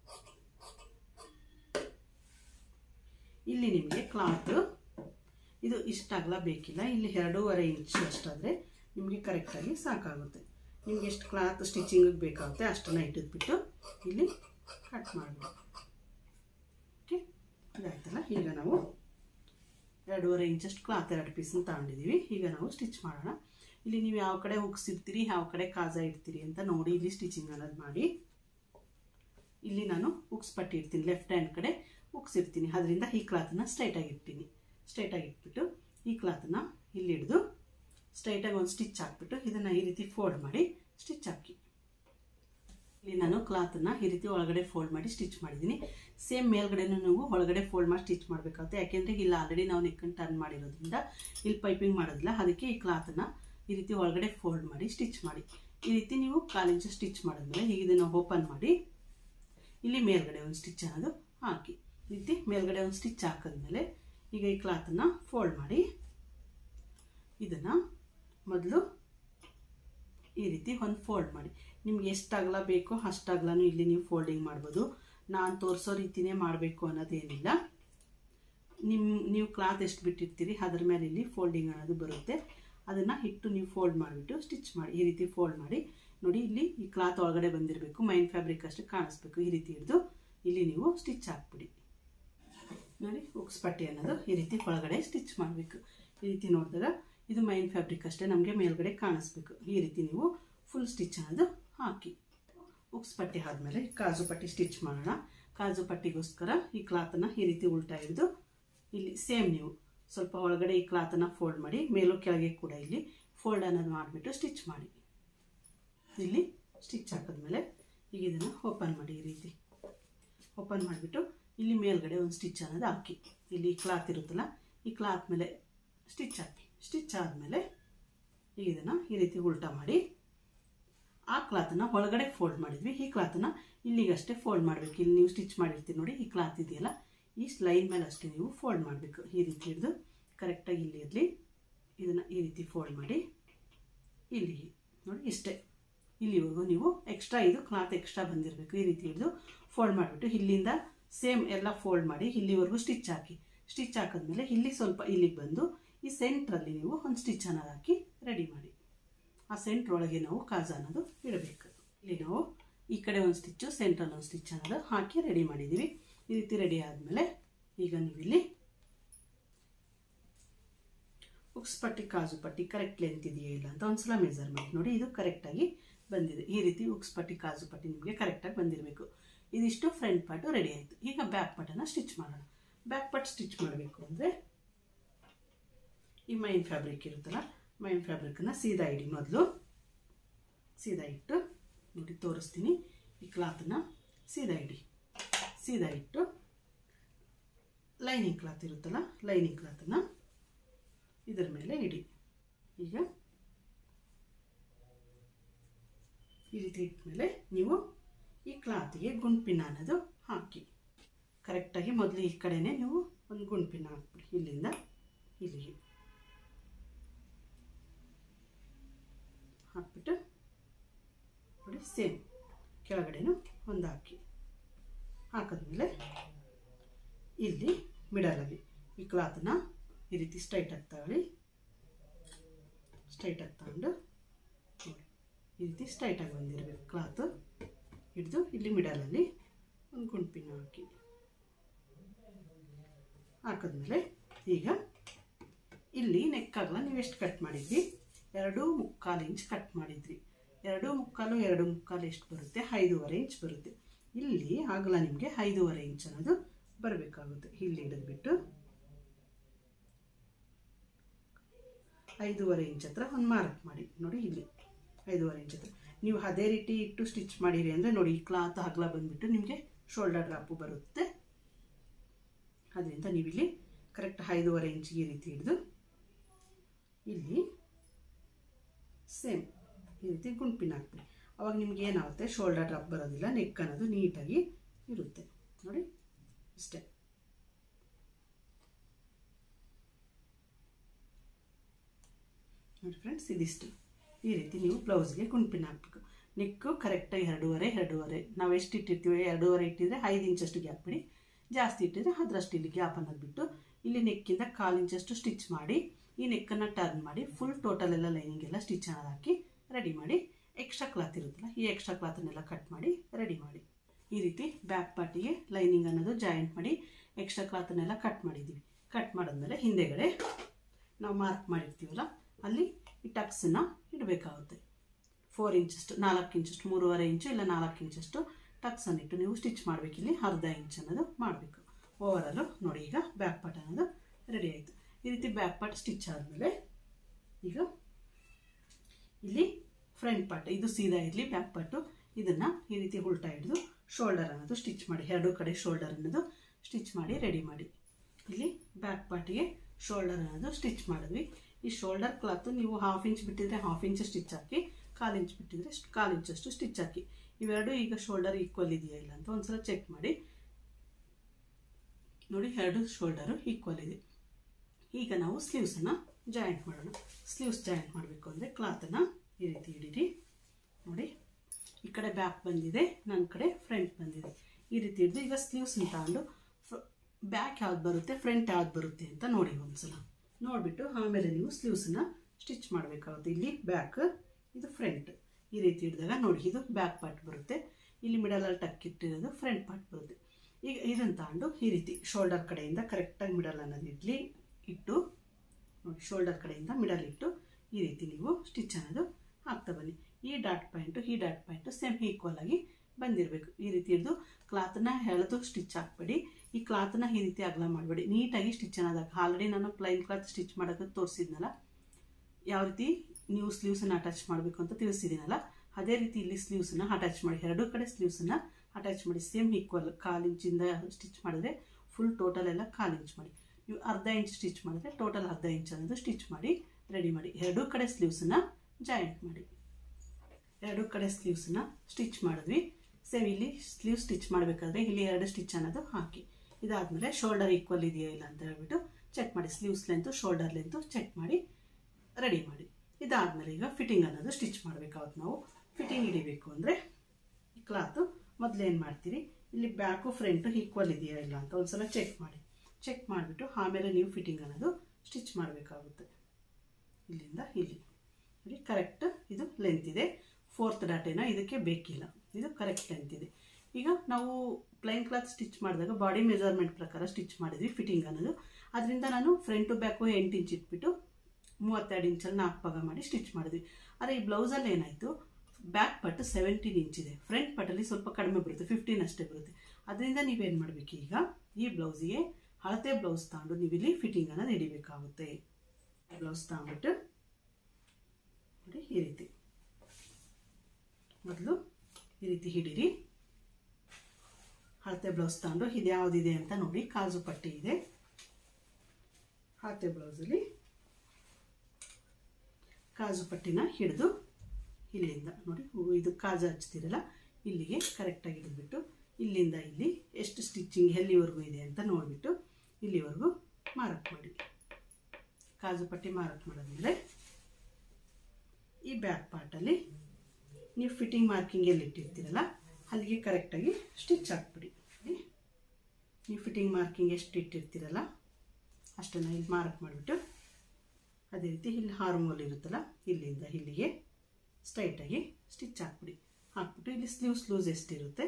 ಇಲ್ಲಿ ನಿಮಗೆ ಕ್ಲಾತ್ ಇದು ಇಷ್ಟ ಅಗಲ ಬೇಕಿಲ್ಲ, ಇಲ್ಲಿ 2.5 ಇಂಚ್ ಅಷ್ಟಾದರೆ ನಿಮಗೆ ಕರೆಕ್ಟಾಗಿ ಸಾಕಾಗುತ್ತೆ. ನಿಮ್ಗೆ ಎಷ್ಟು ಕ್ಲಾತ್ ಸ್ಟಿಚಿಂಗಿಗೆ ಬೇಕಾಗುತ್ತೆ ಅಷ್ಟನ್ನು ಇಟ್ಟಿದ್ಬಿಟ್ಟು ಇಲ್ಲಿ ಕಟ್ ಮಾಡಬೇಕು. ಓಕೆ, ಇದಾಯ್ತಲ್ಲ. ಈಗ ನಾವು 2.5 ಇಂಚಷ್ಟು ಕ್ಲಾತ್ 2 ಪೀಸನ್ನು ತಗೊಂಡಿದ್ದೀವಿ. ಈಗ ನಾವು ಸ್ಟಿಚ್ ಮಾಡೋಣ. ಇಲ್ಲಿ ನೀವು ಯಾವ ಕಡೆ ಉಕ್ಸಿರ್ತೀರಿ, ಯಾವ ಕಡೆ ಕಾಜಾ ಇಡ್ತೀರಿ ಅಂತ ನೋಡಿ ಇಲ್ಲಿ ಸ್ಟಿಚಿಂಗ್ ಅನ್ನೋದು ಮಾಡಿ. ಇಲ್ಲಿ ನಾನು ಉಕ್ಸ್ ಪಟ್ಟಿ ಇಡ್ತೀನಿ, ಲೆಫ್ಟ್ ಹ್ಯಾಂಡ್ ಕಡೆ ಉಕ್ಸಿರ್ತೀನಿ, ಅದರಿಂದ ಈ ಕ್ಲಾತನ್ನು ಸ್ಟ್ರೈಟಾಗಿ ಇಡ್ತೀನಿ. ಸ್ಟ್ರೈಟಾಗಿ ಇಟ್ಬಿಟ್ಟು ಈ ಕ್ಲಾತನ್ನು ಇಲ್ಲಿ ಹಿಡಿದು ಸ್ಟ್ರೈಟಾಗಿ ಒಂದು ಸ್ಟಿಚ್ ಹಾಕ್ಬಿಟ್ಟು ಇದನ್ನು ಈ ರೀತಿ ಫೋಲ್ಡ್ ಮಾಡಿ ಸ್ಟಿಚ್ ಹಾಕಿ. ಇಲ್ಲಿ ನಾನು ಕ್ಲಾತನ್ನು ಈ ರೀತಿ ಒಳಗಡೆ ಫೋಲ್ಡ್ ಮಾಡಿ ಸ್ಟಿಚ್ ಮಾಡಿದ್ದೀನಿ. ಸೇಮ್ ಮೇಲ್ಗಡೆನೂ ನೀವು ಒಳಗಡೆ ಫೋಲ್ಡ್ ಮಾಡಿ ಸ್ಟಿಚ್ ಮಾಡಬೇಕಾಗುತ್ತೆ. ಯಾಕೆಂದರೆ ಇಲ್ಲಿ ಆಲ್ರೆಡಿ ನಾವು ನೆಕ್ಕನ್ನು ಟರ್ನ್ ಮಾಡಿರೋದ್ರಿಂದ ಇಲ್ಲಿ ಪೈಪಿಂಗ್ ಮಾಡೋದಿಲ್ಲ. ಅದಕ್ಕೆ ಈ ಕ್ಲಾತನ್ನು ಈ ರೀತಿ ಒಳಗಡೆ ಫೋಲ್ಡ್ ಮಾಡಿ ಸ್ಟಿಚ್ ಮಾಡಿ. ಈ ರೀತಿ ನೀವು 1/4 ಇಂಚ್ ಸ್ಟಿಚ್ ಮಾಡಿದ್ಮೇಲೆ ಈಗ ಇದನ್ನು ಓಪನ್ ಮಾಡಿ ಇಲ್ಲಿ ಮೇಲ್ಗಡೆ ಒಂದು ಸ್ಟಿಚ್ ಅನ್ನೋದು ಹಾಕಿ. ಈ ರೀತಿ ಮೇಲ್ಗಡೆ ಒಂದು ಸ್ಟಿಚ್ ಹಾಕಿದ್ಮೇಲೆ ಈಗ ಈ ಕ್ಲಾತನ್ನು ಫೋಲ್ಡ್ ಮಾಡಿ ಇದನ್ನು ಮೊದಲು ಈ ರೀತಿ ಒಂದು ಫೋಲ್ಡ್ ಮಾಡಿ. ನಿಮ್ಗೆ ಎಷ್ಟು ಅಗಲ ಬೇಕೋ ಅಷ್ಟು ಅಗಲನೂ ಇಲ್ಲಿ ನೀವು ಫೋಲ್ಡಿಂಗ್ ಮಾಡ್ಬೋದು. ನಾನು ತೋರಿಸೋ ರೀತಿಯೇ ಮಾಡಬೇಕು ಅನ್ನೋದೇನಿಲ್ಲ. ನೀವು ಕ್ಲಾತ್ ಎಷ್ಟು ಬಿಟ್ಟಿರ್ತೀರಿ ಅದರ ಮೇಲೆ ಇಲ್ಲಿ ಫೋಲ್ಡಿಂಗ್ ಅನ್ನೋದು ಬರುತ್ತೆ. ಅದನ್ನು ಇಟ್ಟು ನೀವು ಫೋಲ್ಡ್ ಮಾಡಿಬಿಟ್ಟು ಸ್ಟಿಚ್ ಮಾಡಿ. ಈ ರೀತಿ ಫೋಲ್ಡ್ ಮಾಡಿ ನೋಡಿ ಇಲ್ಲಿ ಈ ಕ್ಲಾತ್ ಒಳಗಡೆ ಬಂದಿರಬೇಕು, ಮೈನ್ ಫ್ಯಾಬ್ರಿಕ್ ಅಷ್ಟೇ ಕಾಣಿಸ್ಬೇಕು. ಈ ರೀತಿ ಹಿಡಿದು ಇಲ್ಲಿ ನೀವು ಸ್ಟಿಚ್ ಹಾಕ್ಬಿಡಿ. ನೋಡಿ ಉಕ್ಸ್ ಪಟ್ಟಿ ಅನ್ನೋದು ಈ ರೀತಿ ಒಳಗಡೆ ಸ್ಟಿಚ್ ಮಾಡಬೇಕು. ಈ ರೀತಿ ನೋಡಿದಾಗ ಇದು ಮೈನ್ ಫ್ಯಾಬ್ರಿಕ್ ಅಷ್ಟೇ ನಮಗೆ ಮೇಲ್ಗಡೆ ಕಾಣಿಸ್ಬೇಕು. ಈ ರೀತಿ ನೀವು ಫುಲ್ ಸ್ಟಿಚ್ ಅನ್ನೋದು ಹಾಕಿ. ಉಕ್ಸ್ ಪಟ್ಟಿ ಆದಮೇಲೆ ಕಾಜು ಪಟ್ಟಿ ಸ್ಟಿಚ್ ಮಾಡೋಣ. ಕಾಜು ಪಟ್ಟಿಗೋಸ್ಕರ ಈ ಕ್ಲಾತನ್ನು ಈ ರೀತಿ ಉಲ್ಟಾ ಹಿಡಿದು ಇಲ್ಲಿ ಸೇಮ್ ನೀವು ಸ್ವಲ್ಪ ಒಳಗಡೆ ಈ ಕ್ಲಾತನ್ನು ಫೋಲ್ಡ್ ಮಾಡಿ, ಮೇಲೂ ಕೆಳಗೆ ಕೂಡ ಇಲ್ಲಿ ಫೋಲ್ಡ್ ಅನ್ನೋದು ಮಾಡಿಬಿಟ್ಟು ಸ್ಟಿಚ್ ಮಾಡಿ. ಇಲ್ಲಿ ಸ್ಟಿಚ್ ಹಾಕಿದ್ಮೇಲೆ ಈಗ ಇದನ್ನು ಓಪನ್ ಮಾಡಿ. ಈ ರೀತಿ ಓಪನ್ ಮಾಡಿಬಿಟ್ಟು ಇಲ್ಲಿ ಮೇಲ್ಗಡೆ ಒಂದು ಸ್ಟಿಚ್ ಅನ್ನೋದು ಹಾಕಿ. ಇಲ್ಲಿ ಕ್ಲಾತ್ ಇರುತ್ತಲ್ಲ, ಈ ಕ್ಲಾತ್ ಮೇಲೆ ಸ್ಟಿಚ್ ಹಾಕಿ. ಸ್ಟಿಚ್ ಆದಮೇಲೆ ಈಗ ಇದನ್ನು ಈ ರೀತಿ ಉಲ್ಟಾ ಮಾಡಿ ಆ ಕ್ಲಾತನ್ನು ಒಳಗಡೆ ಫೋಲ್ಡ್ ಮಾಡಿದ್ವಿ. ಈ ಕ್ಲಾತನ್ನು ಇಲ್ಲಿಗಷ್ಟೇ ಫೋಲ್ಡ್ ಮಾಡಬೇಕು. ಇಲ್ಲಿ ನೀವು ಸ್ಟಿಚ್ ಮಾಡಿರ್ತೀವಿ ನೋಡಿ, ಈ ಕ್ಲಾತ್ ಇದೆಯಲ್ಲ ಈ ಲೈನ್ ಮೇಲೆ ಅಷ್ಟೇ ನೀವು ಫೋಲ್ಡ್ ಮಾಡಬೇಕು. ಈ ರೀತಿ ಹಿಡಿದು ಕರೆಕ್ಟಾಗಿ ಇಲ್ಲಿ ಇರಲಿ, ಇದನ್ನು ಈ ರೀತಿ ಫೋಲ್ಡ್ ಮಾಡಿ ಇಲ್ಲಿ ನೋಡಿ ಇಷ್ಟೇ. ಇಲ್ಲಿವರೆಗೂ ನೀವು ಎಕ್ಸ್ಟ್ರಾ ಇದು ಕ್ಲಾತ್ ಎಕ್ಸ್ಟ್ರಾ ಬಂದಿರಬೇಕು. ಈ ರೀತಿ ಹಿಡಿದು ಫೋಲ್ಡ್ ಮಾಡಿಬಿಟ್ಟು ಇಲ್ಲಿಂದ ಸೇಮ್ ಎಲ್ಲ ಫೋಲ್ಡ್ ಮಾಡಿ ಇಲ್ಲಿವರೆಗೂ ಸ್ಟಿಚ್ ಹಾಕಿ. ಸ್ಟಿಚ್ ಹಾಕಿದ್ಮೇಲೆ ಇಲ್ಲಿ ಸ್ವಲ್ಪ ಇಲ್ಲಿಗೆ ಬಂದು ಈ ಸೆಂಟ್ರಲ್ಲಿ ನೀವು ಒಂದು ಸ್ಟಿಚ್ ಅನ್ನೋದು ಹಾಕಿ ರೆಡಿ ಮಾಡಿ. ಆ ಸೆಂಟ್ರ್ ಒಳಗೆ ನಾವು ಕಾಜು ಅನ್ನೋದು ಇಡಬೇಕು. ಇಲ್ಲಿ ನಾವು ಈ ಕಡೆ ಒಂದು ಸ್ಟಿಚ್ಚು, ಸೆಂಟ್ರಲ್ಲಿ ಒಂದು ಸ್ಟಿಚ್ ಅನ್ನೋದು ಹಾಕಿ ರೆಡಿ ಮಾಡಿದ್ದೀವಿ. ಈ ರೀತಿ ರೆಡಿ ಆದಮೇಲೆ ಈಗ ನೀವು ಇಲ್ಲಿ ಉಕ್ಸ್ ಪಟ್ಟಿ ಕಾಜು ಪಟ್ಟಿ ಕರೆಕ್ಟ್ ಲೆಂತ್ ಇದೆಯಾ ಇಲ್ಲ ಅಂತ ಒಂದ್ಸಲ ಮೆಜರ್ಮೆಂಟ್ ನೋಡಿ. ಇದು ಕರೆಕ್ಟಾಗಿ ಬಂದಿದೆ. ಈ ರೀತಿ ಉಕ್ಸ್ ಪಟ್ಟಿ ಕಾಜು ಪಟ್ಟಿ ನಿಮಗೆ ಕರೆಕ್ಟಾಗಿ ಬಂದಿರಬೇಕು. ಇದಿಷ್ಟು ಫ್ರಂಟ್ ಪಾರ್ಟು ರೆಡಿ ಆಯಿತು. ಈಗ ಬ್ಯಾಕ್ ಪಾರ್ಟನ್ನು ಸ್ಟಿಚ್ ಮಾಡೋಣ. ಬ್ಯಾಕ್ ಪಾರ್ಟ್ ಸ್ಟಿಚ್ ಮಾಡಬೇಕು ಅಂದರೆ ಈ ಮೈನ್ ಫ್ಯಾಬ್ರಿಕ್ ಇರುತ್ತಲ್ಲ, ಮೈನ್ ಫ್ಯಾಬ್ರಿಕನ್ನು ಸೀದಾ ಇಡಿ. ಮೊದಲು ಸೀದಾ ಇಟ್ಟು ನೋಡಿ ತೋರಿಸ್ತೀನಿ. ಈ ಕ್ಲಾತನ್ನು ಸೀದಾ ಇಡಿ. ಸೀದಾ ಇಟ್ಟು ಲೈನಿಂಗ್ ಕ್ಲಾತ್ ಇರುತ್ತಲ್ಲ, ಲೈನಿಂಗ್ ಕ್ಲಾತನ್ನು ಇದರ ಮೇಲೆ ಇಡಿ. ಈಗ ಈ ರೀತಿ ಇಟ್ಮೇಲೆ ನೀವು ಈ ಕ್ಲಾತಿಗೆ ಗುಂಡ್ಪಿನ ಅನ್ನೋದು ಹಾಕಿ. ಕರೆಕ್ಟಾಗಿ ಮೊದಲು ಈ ಕಡೆನೇ ನೀವು ಒಂದು ಗುಂಡ್ಪಿನ ಹಾಕ್ಬಿಡಿ. ಇಲ್ಲಿಂದ ಇಲ್ಲಿಗೆ ಹಾಕ್ಬಿಟ್ಟು ನೋಡಿ ಸೇಮ್ ಕೆಳಗಡೆನೂ ಒಂದು ಹಾಕಿ. ಹಾಕಿದ್ಮೇಲೆ ಇಲ್ಲಿ ಮಿಡಲಲ್ಲಿ ಈ ಕ್ಲಾತನ್ನು ಈ ರೀತಿ ಸ್ಟ್ರೈಟಾಗಿ ತಗೊಳ್ಳಿ. ಸ್ಟ್ರೈಟಾಗಿ ತಗೊಂಡು ನೋಡಿ ಈ ರೀತಿ ಸ್ಟ್ರೈಟಾಗಿ ಬಂದಿರಬೇಕು. ಕ್ಲಾತು ಹಿಡಿದು ಇಲ್ಲಿ ಮಿಡಲಲ್ಲಿ ಒಂದು ಗುಂಡ್ಪಿನ ಹಾಕಿ. ಹಾಕಿದ್ಮೇಲೆ ಈಗ ಇಲ್ಲಿ ನೆಕ್ಕಾಗಲ್ಲ ನೀವು ಎಷ್ಟು ಕಟ್ ಮಾಡಿದ್ವಿ? 2.25 ಇಂಚ್ ಕಟ್ ಮಾಡಿದ್ವಿ. 2.25 ಎಷ್ಟು ಬರುತ್ತೆ? 5.25 ಇಂಚ್ ಬರುತ್ತೆ. ಇಲ್ಲಿ ಆಗಲ್ಲ ನಿಮಗೆ 5.25 ಇಂಚ್ ಅನ್ನೋದು ಬರಬೇಕಾಗುತ್ತೆ. ಇಲ್ಲಿ ಹಿಡಿದ್ಬಿಟ್ಟು 5.25 ಇಂಚ್ ಹತ್ರ ಒಂದು ಮಾರ್ಕ್ ಮಾಡಿ. ನೋಡಿ ಇಲ್ಲಿ 5.25 ಇಂಚ್ ಹತ್ರ ನೀವು ಅದೇ ರೀತಿ ಇಟ್ಟು ಸ್ಟಿಚ್ ಮಾಡಿರಿ ಅಂದರೆ ನೋಡಿ ಈ ಕ್ಲಾತ್ ಅಗಲ ಬಂದುಬಿಟ್ಟು ನಿಮಗೆ ಶೋಲ್ಡರ್ ಡ್ರಾಪು ಬರುತ್ತೆ. ಅದರಿಂದ ನೀವಿಲ್ಲಿ ಕರೆಕ್ಟ್ 5.25 ಇಂಚ್ ಈ ರೀತಿ ಹಿಡಿದು ಇಲ್ಲಿ ಸೇಮ್ ಈ ರೀತಿ ಗುಂಡ್ಪಿನ ಹಾಕ್ಬಿಡಿ. ಅವಾಗ ನಿಮ್ಗೆ ಏನಾಗುತ್ತೆ, ಶೋಲ್ಡರ್ ಡ್ರಾಪ್ ಬರೋದಿಲ್ಲ, ನೆಕ್ ಅನ್ನೋದು ನೀಟಾಗಿ ಇರುತ್ತೆ. ನೋಡಿ ಇಷ್ಟೇ. ನೋಡಿ ಫ್ರೆಂಡ್ಸ್, ಇದಿಷ್ಟು ಈ ರೀತಿ ನೀವು ಬ್ಲೌಸ್ಗೆ ಗುಂಡ್ಪಿನ ಹಾಕಬೇಕು. ನೆಕ್ಕು ಕರೆಕ್ಟಾಗಿ 2.25 ನಾವು ಎಷ್ಟು ಇಟ್ಟಿರ್ತೀವಿ 2.25 ಇಟ್ಟಿದ್ರೆ 5 ಇಂಚಷ್ಟು ಗ್ಯಾಪ್ ಬಿಡಿ. ಜಾಸ್ತಿ ಇಟ್ಟಿದ್ರೆ ಅದರಷ್ಟು ಇಲ್ಲಿ ಗ್ಯಾಪ್ ಅನ್ನೋದು ಬಿಟ್ಟು ಇಲ್ಲಿ ನೆಕ್ಕಿಂದ 1/4 ಇಂಚಷ್ಟು ಸ್ಟಿಚ್ ಮಾಡಿ ಈ ನೆಕ್ಕನ್ನು ಟರ್ನ್ ಮಾಡಿ ಫುಲ್ ಟೋಟಲ್ ಎಲ್ಲ ಲೈನಿಂಗ್ ಎಲ್ಲ ಸ್ಟಿಚ್ ಅನ್ನೋದು ಹಾಕಿ ರೆಡಿ ಮಾಡಿ. ಎಕ್ಸ್ಟ್ರಾ ಕ್ಲಾತ್ ಇರುತ್ತಲ್ಲ, ಈ ಎಕ್ಸ್ಟ್ರಾ ಕ್ಲಾತನ್ನೆಲ್ಲ ಕಟ್ ಮಾಡಿ ರೆಡಿ ಮಾಡಿ. ಈ ರೀತಿ ಬ್ಯಾಕ್ ಪಾರ್ಟಿಗೆ ಲೈನಿಂಗ್ ಅನ್ನೋದು ಜಾಯಿಂಟ್ ಮಾಡಿ ಎಕ್ಸ್ಟ್ರಾ ಕ್ಲಾತನ್ನೆಲ್ಲ ಕಟ್ ಮಾಡಿದ್ದೀವಿ. ಕಟ್ ಮಾಡಿದ್ಮೇಲೆ ಹಿಂದೆಗಡೆ ನಾವು ಮಾರ್ಕ್ ಮಾಡಿರ್ತೀವಲ್ಲ ಅಲ್ಲಿ ಈ ಟಕ್ಸನ್ನು ಇಡಬೇಕಾಗುತ್ತೆ. 4 ಇಂಚಷ್ಟು 4 ಇಂಚಷ್ಟು 3.25 ಇಂಚು ಇಲ್ಲ 4 ಇಂಚಷ್ಟು ಟಕ್ಸನ್ನು ಇಟ್ಟು ನೀವು ಸ್ಟಿಚ್ ಮಾಡಬೇಕು. ಇಲ್ಲಿ 1/2 ಇಂಚ್ ಅನ್ನೋದು ಮಾಡಬೇಕು. ಓವರಾಲು ನೋಡಿ ಈಗ ಬ್ಯಾಕ್ ಪಾರ್ಟ್ ಅನ್ನೋದು ರೆಡಿ ಆಯಿತು. ಈ ರೀತಿ ಬ್ಯಾಕ್ ಪಾರ್ಟ್ ಸ್ಟಿಚ್ ಆದಮೇಲೆ ಈಗ ಇಲ್ಲಿ ಫ್ರಂಟ್ ಪಾರ್ಟ್ ಇದು ಸೀದಾ ಇರಲಿ. ಬ್ಯಾಕ್ ಪಾರ್ಟು ಇದನ್ನು ಈ ರೀತಿ ಉಲ್ಟಾ ಹಿಡಿದು ಶೋಲ್ಡರ್ ಅನ್ನೋದು ಸ್ಟಿಚ್ ಮಾಡಿ, 2 ಕಡೆ ಶೋಲ್ಡರ್ ಅನ್ನೋದು ಸ್ಟಿಚ್ ಮಾಡಿ ರೆಡಿ ಮಾಡಿ. ಇಲ್ಲಿ ಬ್ಯಾಕ್ ಪಾರ್ಟಿಗೆ ಶೋಲ್ಡರ್ ಅನ್ನೋದು ಸ್ಟಿಚ್ ಮಾಡಿದ್ವಿ. ಈ ಶೋಲ್ಡರ್ ಕ್ಲಾತು ನೀವು 1/2 ಇಂಚ್ ಬಿಟ್ಟಿದ್ರೆ 1/2 ಇಂಚ್ ಸ್ಟಿಚ್ ಹಾಕಿ, 1/4 ಇಂಚ್ ಬಿಟ್ಟಿದ್ರೆ 1/4 ಇಂಚಷ್ಟು ಸ್ಟಿಚ್ ಹಾಕಿ. ಇವೆರಡು ಈಗ ಶೋಲ್ಡರ್ ಈಕ್ವಲ್ ಇದೆಯಾ ಇಲ್ಲ ಅಂತ ಒಂದ್ಸಲ ಚೆಕ್ ಮಾಡಿ. ನೋಡಿ 2 ಶೋಲ್ಡರು ಈಕ್ವಲ್ ಇದೆ. ಈಗ ನಾವು ಸ್ಲೀವ್ಸನ್ನು ಜಾಯಿಂಟ್ ಮಾಡೋಣ. ಸ್ಲೀವ್ಸ್ ಜಾಯಿಂಟ್ ಮಾಡಬೇಕು ಅಂದರೆ ಕ್ಲಾತನ್ನು ಈ ರೀತಿ ಹಿಡೀರಿ. ನೋಡಿ ಈ ಕಡೆ ಬ್ಯಾಕ್ ಬಂದಿದೆ, ನನ್ನ ಕಡೆ ಫ್ರಂಟ್ ಬಂದಿದೆ. ಈ ರೀತಿ ಹಿಡಿದು ಈಗ ಸ್ಲೀವ್ಸನ್ನ ತಗೊಂಡು ಬ್ಯಾಕ್ ಯಾವ್ದು ಬರುತ್ತೆ ಫ್ರಂಟ್ ಯಾವ್ದು ಬರುತ್ತೆ ಅಂತ ನೋಡಿ ಒಂದ್ಸಲ. ನೋಡಿಬಿಟ್ಟು ಆಮೇಲೆ ನೀವು ಸ್ಲೀವ್ಸನ್ನು ಸ್ಟಿಚ್ ಮಾಡಬೇಕಾಗುತ್ತೆ. ಇಲ್ಲಿ ಬ್ಯಾಕ್, ಇದು ಫ್ರಂಟ್. ಈ ರೀತಿ ಹಿಡಿದಾಗ ನೋಡಿ ಇದು ಬ್ಯಾಕ್ ಪಾರ್ಟ್ ಬರುತ್ತೆ, ಇಲ್ಲಿ ಮಿಡಲಲ್ಲಿ ಟಕ್ ಇಟ್ಟಿರೋದು ಫ್ರಂಟ್ ಪಾರ್ಟ್ ಬರುತ್ತೆ. ಈಗ ಇದನ್ನು ತಗೊಂಡು ಈ ರೀತಿ ಶೋಲ್ಡರ್ ಕಡೆಯಿಂದ ಕರೆಕ್ಟಾಗಿ ಮಿಡಲ್ ಅನ್ನೋದು ಇಟ್ಟು ನೋಡಿ, ಶೋಲ್ಡರ್ ಕಡೆಯಿಂದ ಮಿಡಲ್ ಇಟ್ಟು ಈ ರೀತಿ ನೀವು ಸ್ಟಿಚ್ ಅನ್ನೋದು ಹಾಕ್ತಾ ಬನ್ನಿ. ಈ ಡಾಟ್ ಪಾಯಿಂಟು ಸೇಮ್ ಈಕ್ವಲ್ ಆಗಿ ಬಂದಿರಬೇಕು. ಈ ರೀತಿ ಹಿಡಿದು ಕ್ಲಾತನ್ನ ಎಳೆದು ಸ್ಟಿಚ್ ಹಾಕಬೇಡಿ, ಈ ಕ್ಲಾತನ್ನ ಈ ರೀತಿ ಅಗಲ ಮಾಡಬೇಡಿ, ನೀಟಾಗಿ ಸ್ಟಿಚ್ ಅನ್ನೋದು ಹಾಕಿ. ಆಲ್ರೆಡಿ ನಾನು ಪ್ಲೈನ್ ಕ್ಲಾತ್ ಸ್ಟಿಚ್ ಮಾಡೋಕ್ಕೆ ತೋರಿಸಿದ್ನಲ್ಲ, ಯಾವ ರೀತಿ ನೀವು ಸ್ಲೀವ್ಸನ್ನು ಅಟ್ಯಾಚ್ ಮಾಡಬೇಕು ಅಂತ ತಿಳಿಸಿದ್ದೀನಲ್ಲ, ಅದೇ ರೀತಿ ಇಲ್ಲಿ ಸ್ಲೀವ್ಸನ್ನು ಅಟ್ಯಾಚ್ ಮಾಡಿ, ಎರಡೂ ಕಡೆ ಸ್ಲೀವ್ಸನ್ನು ಅಟ್ಯಾಚ್ ಮಾಡಿ. ಸೇಮ್ ಈಕ್ವಲ್ 1/4 ಇಂಚಿಂದ ಸ್ಟಿಚ್ ಮಾಡಿದ್ರೆ ಫುಲ್ ಟೋಟಲ್ ಎಲ್ಲ 1/4 ಇಂಚ್ ಮಾಡಿ. ನೀವು ಅರ್ಧ ಇಂಚ್ ಸ್ಟಿಚ್ ಮಾಡಿದ್ರೆ ಟೋಟಲ್ ಅರ್ಧ ಇಂಚ್ ಅನ್ನೋದು ಸ್ಟಿಚ್ ಮಾಡಿ ರೆಡಿ ಮಾಡಿ. ಎರಡೂ ಕಡೆ ಸ್ಲೀವ್ಸನ್ನು ಜಾಯಿಂಟ್ ಮಾಡಿ. ಎರಡೂ ಕಡೆ ಸ್ಲೀವ್ಸನ್ನು ಸ್ಟಿಚ್ ಮಾಡಿದ್ವಿ. ಸೇಮ್ ಇಲ್ಲಿ ಸ್ಲೀವ್ ಸ್ಟಿಚ್ ಮಾಡಬೇಕಾದ್ರೆ ಇಲ್ಲಿ 2 ಸ್ಟಿಚ್ ಅನ್ನೋದು ಹಾಕಿ. ಇದಾದಮೇಲೆ ಶೋಲ್ಡರ್ ಈಕ್ವಲ್ ಇದೆಯಾ ಇಲ್ಲ ಅಂತ ಹೇಳ್ಬಿಟ್ಟು ಚೆಕ್ ಮಾಡಿ. Sleeves length shoulder length check ಮಾಡಿ ರೆಡಿ ಮಾಡಿ. ಇದಾದಮೇಲೆ ಈಗ ಫಿಟ್ಟಿಂಗ್ ಅನ್ನೋದು ಸ್ಟಿಚ್ ಮಾಡಬೇಕಾಗುತ್ತೆ. ನಾವು ಫಿಟ್ಟಿಂಗ್ ಹಿಡಿಬೇಕು ಅಂದರೆ ಈ ಕ್ಲಾತು ಮೊದಲು ಏನು ಮಾಡ್ತೀರಿ, ಇಲ್ಲಿ ಬ್ಯಾಕು ಫ್ರಂಟು ಈಕ್ವಲ್ ಇದೆಯಾ ಇಲ್ಲ ಅಂತ ಒಂದ್ಸಲ ಚೆಕ್ ಮಾಡಿ. ಚೆಕ್ ಮಾಡಿಬಿಟ್ಟು ಆಮೇಲೆ ನೀವು ಫಿಟ್ಟಿಂಗ್ ಅನ್ನೋದು ಸ್ಟಿಚ್ ಮಾಡಬೇಕಾಗುತ್ತೆ. ಇಲ್ಲಿಂದ ಇಲ್ಲಿ ನೋಡಿ, ಕರೆಕ್ಟ್ ಇದು ಲೆಂತ್ ಇದೆ. 4th ಡಾಟ್ ಏನೋ ಇದಕ್ಕೆ ಬೇಕಿಲ್ಲ, ಇದು ಕರೆಕ್ಟ್ ಲೆಂತ್ ಇದೆ. ಈಗ ನಾವು ಪ್ಲೈನ್ ಕ್ಲಾತ್ ಸ್ಟಿಚ್ ಮಾಡಿದಾಗ ಬಾಡಿ ಮೆಜರ್ಮೆಂಟ್ ಪ್ರಕಾರ ಸ್ಟಿಚ್ ಮಾಡಿದ್ವಿ ಫಿಟ್ಟಿಂಗ್ ಅನ್ನೋದು. ಅದರಿಂದ ನಾನು ಫ್ರಂಟು ಬ್ಯಾಕು 8 ಇಂಚ್ ಇಟ್ಬಿಟ್ಟು 32 ಇಂಚಲ್ಲಿ 4 ಭಾಗ ಮಾಡಿ ಸ್ಟಿಚ್ ಮಾಡಿದ್ವಿ. ಆದರೆ ಈ ಬ್ಲೌಸಲ್ಲಿ ಏನಾಯಿತು, ಬ್ಯಾಕ್ ಪಾರ್ಟ್ 17 ಇಂಚ್ ಇದೆ, ಫ್ರಂಟ್ ಪಾರ್ಟಲ್ಲಿ ಸ್ವಲ್ಪ ಕಡಿಮೆ ಬರುತ್ತೆ, 15 ಅಷ್ಟೇ ಬರುತ್ತೆ. ಅದರಿಂದ ನೀವೇನು ಮಾಡಬೇಕು, ಈಗ ಈ ಬ್ಲೌಸಿಗೆ ಅಳತೆ ಬ್ಲೌಸ್ ತಗೊಂಡು ನೀವಿಲ್ಲಿ ಫಿಟ್ಟಿಂಗ್ ಅನ್ನೋದು ಹಿಡಿಬೇಕಾಗುತ್ತೆ. ಬ್ಲೌಸ್ ತಗೊಂಡ್ಬಿಟ್ಟು ನೋಡಿ ಈ ರೀತಿ ಮೊದಲು ಈ ರೀತಿ ಹಿಡೀರಿ. ಅಳತೆ ಬ್ಲೌಸ್ ತಗೊಂಡು ಇದು ಯಾವುದಿದೆ ಅಂತ ನೋಡಿ, ಕಾಜು ಪಟ್ಟಿ ಇದೆ. ಅಳತೆ ಬ್ಲೌಸಲ್ಲಿ ಕಾಜು ಪಟ್ಟಿನ ಹಿಡಿದು ಇಲ್ಲಿಂದ ನೋಡಿ, ಇದು ಕಾಜು ಹಚ್ತಿರಲ್ಲ ಇಲ್ಲಿಗೆ ಕರೆಕ್ಟಾಗಿ ಹಿಡಿದ್ಬಿಟ್ಟು ಇಲ್ಲಿಂದ ಇಲ್ಲಿ ಎಷ್ಟು ಸ್ಟಿಚಿಂಗ್ ಎಲ್ಲಿವರೆಗೂ ಇದೆ ಅಂತ ನೋಡಿಬಿಟ್ಟು ಇಲ್ಲಿವರೆಗೂ ಮಾರ್ಕ್ ಮಾಡಿ. ಕಾಜು ಪಟ್ಟಿ ಮಾರ್ಕ್ ಮಾಡಿದ್ಮೇಲೆ ಈ ಬ್ಯಾಕ್ ಪಾರ್ಟಲ್ಲಿ ನೀವು ಫಿಟ್ಟಿಂಗ್ ಮಾರ್ಕಿಂಗ್ ಎಲ್ಲಿ ಇಟ್ಟಿರ್ತೀರಲ್ಲ ಅಲ್ಲಿಗೆ ಕರೆಕ್ಟಾಗಿ ಸ್ಟಿಚ್ ಹಾಕ್ಬಿಡಿ. ನೀವು ಫಿಟ್ಟಿಂಗ್ ಮಾರ್ಕಿಂಗ್ ಎಷ್ಟು ಇಟ್ಟಿರ್ತೀರಲ್ಲ ಅಷ್ಟನ್ನು ಇಲ್ಲಿ ಮಾರ್ಕ್ ಮಾಡಿಬಿಟ್ಟು ಅದೇ ರೀತಿ ಇಲ್ಲಿ ಹಾರ್ಮೋಲ್ ಇರುತ್ತಲ್ಲ ಇಲ್ಲಿಂದ ಇಲ್ಲಿಗೆ ಸ್ಟ್ರೈಟಾಗಿ ಸ್ಟಿಚ್ ಹಾಕ್ಬಿಡಿ. ಹಾಕ್ಬಿಟ್ಟು ಇಲ್ಲಿ ಸ್ಲೀವ್ಸ್ ಲೂಸ್ ಎಷ್ಟಿರುತ್ತೆ,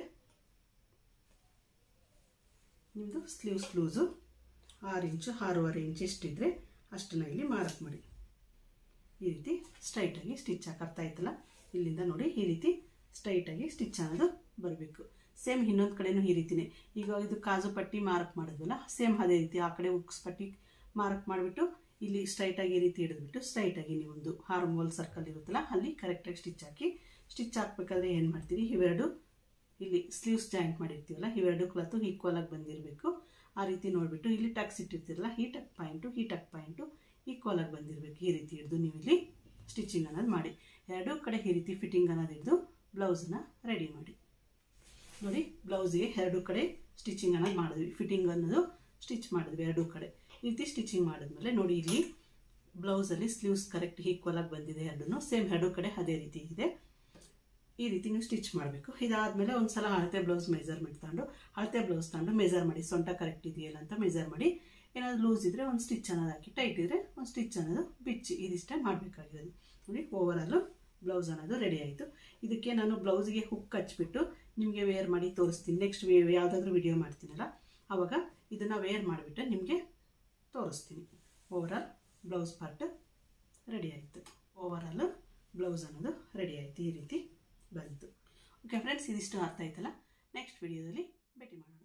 ನಿಮ್ಮದು ಸ್ಲೀವ್ಸ್ ಲೂಸು 6 ಇಂಚು 6.5 ಇಂಚ್ ಎಷ್ಟಿದ್ರೆ ಅಷ್ಟನ್ನು ಇಲ್ಲಿ ಮಾರ್ಕ್ ಮಾಡಿ. ಈ ರೀತಿ ಸ್ಟ್ರೈಟಾಗಿ ಸ್ಟಿಚ್ ಹಾಕರ್ತಾ ಇತ್ತಲ್ಲ, ಇಲ್ಲಿಂದ ನೋಡಿ ಈ ರೀತಿ ಸ್ಟ್ರೈಟಾಗಿ ಸ್ಟಿಚ್ ಅನ್ನೋದು ಬರಬೇಕು. ಸೇಮ್ ಇನ್ನೊಂದು ಕಡೆನೂ ಈ ರೀತಿಯೇ. ಈಗ ಇದು ಕಾಜು ಪಟ್ಟಿ ಮಾರ್ಕ್ ಮಾಡಿದ್ವಲ್ಲ, ಸೇಮ್ ಅದೇ ರೀತಿ ಆ ಕಡೆ ಉಕ್ಸ್ ಪಟ್ಟಿ ಮಾರ್ಕ್ ಮಾಡಿಬಿಟ್ಟು ಇಲ್ಲಿ ಸ್ಟ್ರೈಟಾಗಿ ಈ ರೀತಿ ಹಿಡಿದ್ಬಿಟ್ಟು ಸ್ಟ್ರೈಟಾಗಿ ನೀವೊಂದು ಹಾರ್ಮೋಲ್ ಸರ್ಕಲ್ ಇರುತ್ತಲ್ಲ ಅಲ್ಲಿ ಕರೆಕ್ಟಾಗಿ ಸ್ಟಿಚ್ ಹಾಕಿ. ಸ್ಟಿಚ್ ಹಾಕಬೇಕಾದ್ರೆ ಏನು ಮಾಡ್ತೀರಿ, ಇವೆರಡು ಇಲ್ಲಿ ಸ್ಲೀವ್ಸ್ ಜಾಯಿಂಟ್ ಮಾಡಿರ್ತೀವಲ್ಲ ಇವೆರಡು ಕ್ಲಾತು ಈಕ್ವಲ್ ಆಗಿ ಬಂದಿರಬೇಕು. ಆ ರೀತಿ ನೋಡಿಬಿಟ್ಟು ಇಲ್ಲಿ ಟಕ್ಸ್ ಇಟ್ಟಿರ್ತೀರಲ್ಲ ಈ ಟಕ್ ಪಾಯಿಂಟು ಈಕ್ವಲ್ ಆಗಿ ಬಂದಿರಬೇಕು. ಈ ರೀತಿ ಹಿಡಿದು ನೀವು ಇಲ್ಲಿ ಸ್ಟಿಚಿಂಗ್ ಅನ್ನೋದು ಮಾಡಿ. ಎರಡೂ ಕಡೆ ಈ ರೀತಿ ಫಿಟ್ಟಿಂಗ್ ಅನ್ನೋದು ಹಿಡಿದು ಬ್ಲೌಸನ್ನ ರೆಡಿ ಮಾಡಿ. ನೋಡಿ, ಬ್ಲೌಸಿಗೆ ಎರಡೂ ಕಡೆ ಸ್ಟಿಚಿಂಗ್ ಅನ್ನೋದು ಮಾಡಿದ್ವಿ, ಫಿಟ್ಟಿಂಗ್ ಅನ್ನೋದು ಸ್ಟಿಚ್ ಮಾಡಿದ್ವಿ ಎರಡೂ ಕಡೆ. ಈ ರೀತಿ ಸ್ಟಿಚಿಂಗ್ ಮಾಡಿದ್ಮೇಲೆ ನೋಡಿ ಇಲ್ಲಿ ಬ್ಲೌಸಲ್ಲಿ ಸ್ಲೀವ್ಸ್ ಕರೆಕ್ಟ್ ಈಕ್ವಲ್ ಆಗಿ ಬಂದಿದೆ. ಎರಡೂ ಸೇಮ್ ಎರಡೂ ಕಡೆ ಅದೇ ರೀತಿ ಇದೆ. ಈ ರೀತಿ ನೀವು ಸ್ಟಿಚ್ ಮಾಡಬೇಕು. ಇದಾದಮೇಲೆ ಒಂದು ಸಲ ಅಳತೆ ಬ್ಲೌಸ್ ಮೆಜರ್ಮೆಂಟ್ ತಗೊಂಡು ಮೆಜರ್ ಮಾಡಿ, ಸೊಂಟ ಕರೆಕ್ಟ್ ಇದೆಯಲ್ಲ ಅಂತ ಮೆಜರ್ ಮಾಡಿ. ಏನಾದರೂ ಲೂಸ್ ಇದ್ದರೆ ಒಂದು ಸ್ಟಿಚ್ ಅನ್ನೋದು ಹಾಕಿ, ಟೈಟ್ ಇದ್ದರೆ ಒಂದು ಸ್ಟಿಚ್ ಅನ್ನೋದು ಬಿಚ್ಚಿ. ಇದಿಷ್ಟೇ ಮಾಡಬೇಕಾಗಿರೋದು. ನೋಡಿ, ಓವರಾಲು ಬ್ಲೌಸ್ ಅನ್ನೋದು ರೆಡಿ ಆಯಿತು. ಇದಕ್ಕೆ ನಾನು ಬ್ಲೌಸಿಗೆ ಹುಕ್ ಹಚ್ಬಿಟ್ಟು ನಿಮಗೆ ವೇರ್ ಮಾಡಿ ತೋರಿಸ್ತೀನಿ. ನೆಕ್ಸ್ಟ್ ಯಾವುದಾದ್ರೂ ವಿಡಿಯೋ ಮಾಡ್ತೀನಲ್ಲ ಆವಾಗ ಇದನ್ನು ವೇರ್ ಮಾಡಿಬಿಟ್ಟು ನಿಮಗೆ ತೋರಿಸ್ತೀನಿ. ಓವರಾಲ್ ಬ್ಲೌಸ್ ಪಾರ್ಟ್ ರೆಡಿ ಆಯಿತು. ಓವರಾಲ್ ಬ್ಲೌಸ್ ಅನ್ನೋದು ರೆಡಿ ಆಯಿತು. ಈ ರೀತಿ ಬಂತು. ಓಕೆ ಫ್ರೆಂಡ್ಸ್, ಇದಿಷ್ಟು ಅರ್ಥ ಆಯ್ತಲ್ಲ. ನೆಕ್ಸ್ಟ್ ವಿಡಿಯೋದಲ್ಲಿ ಭೇಟಿ ಮಾಡೋಣ.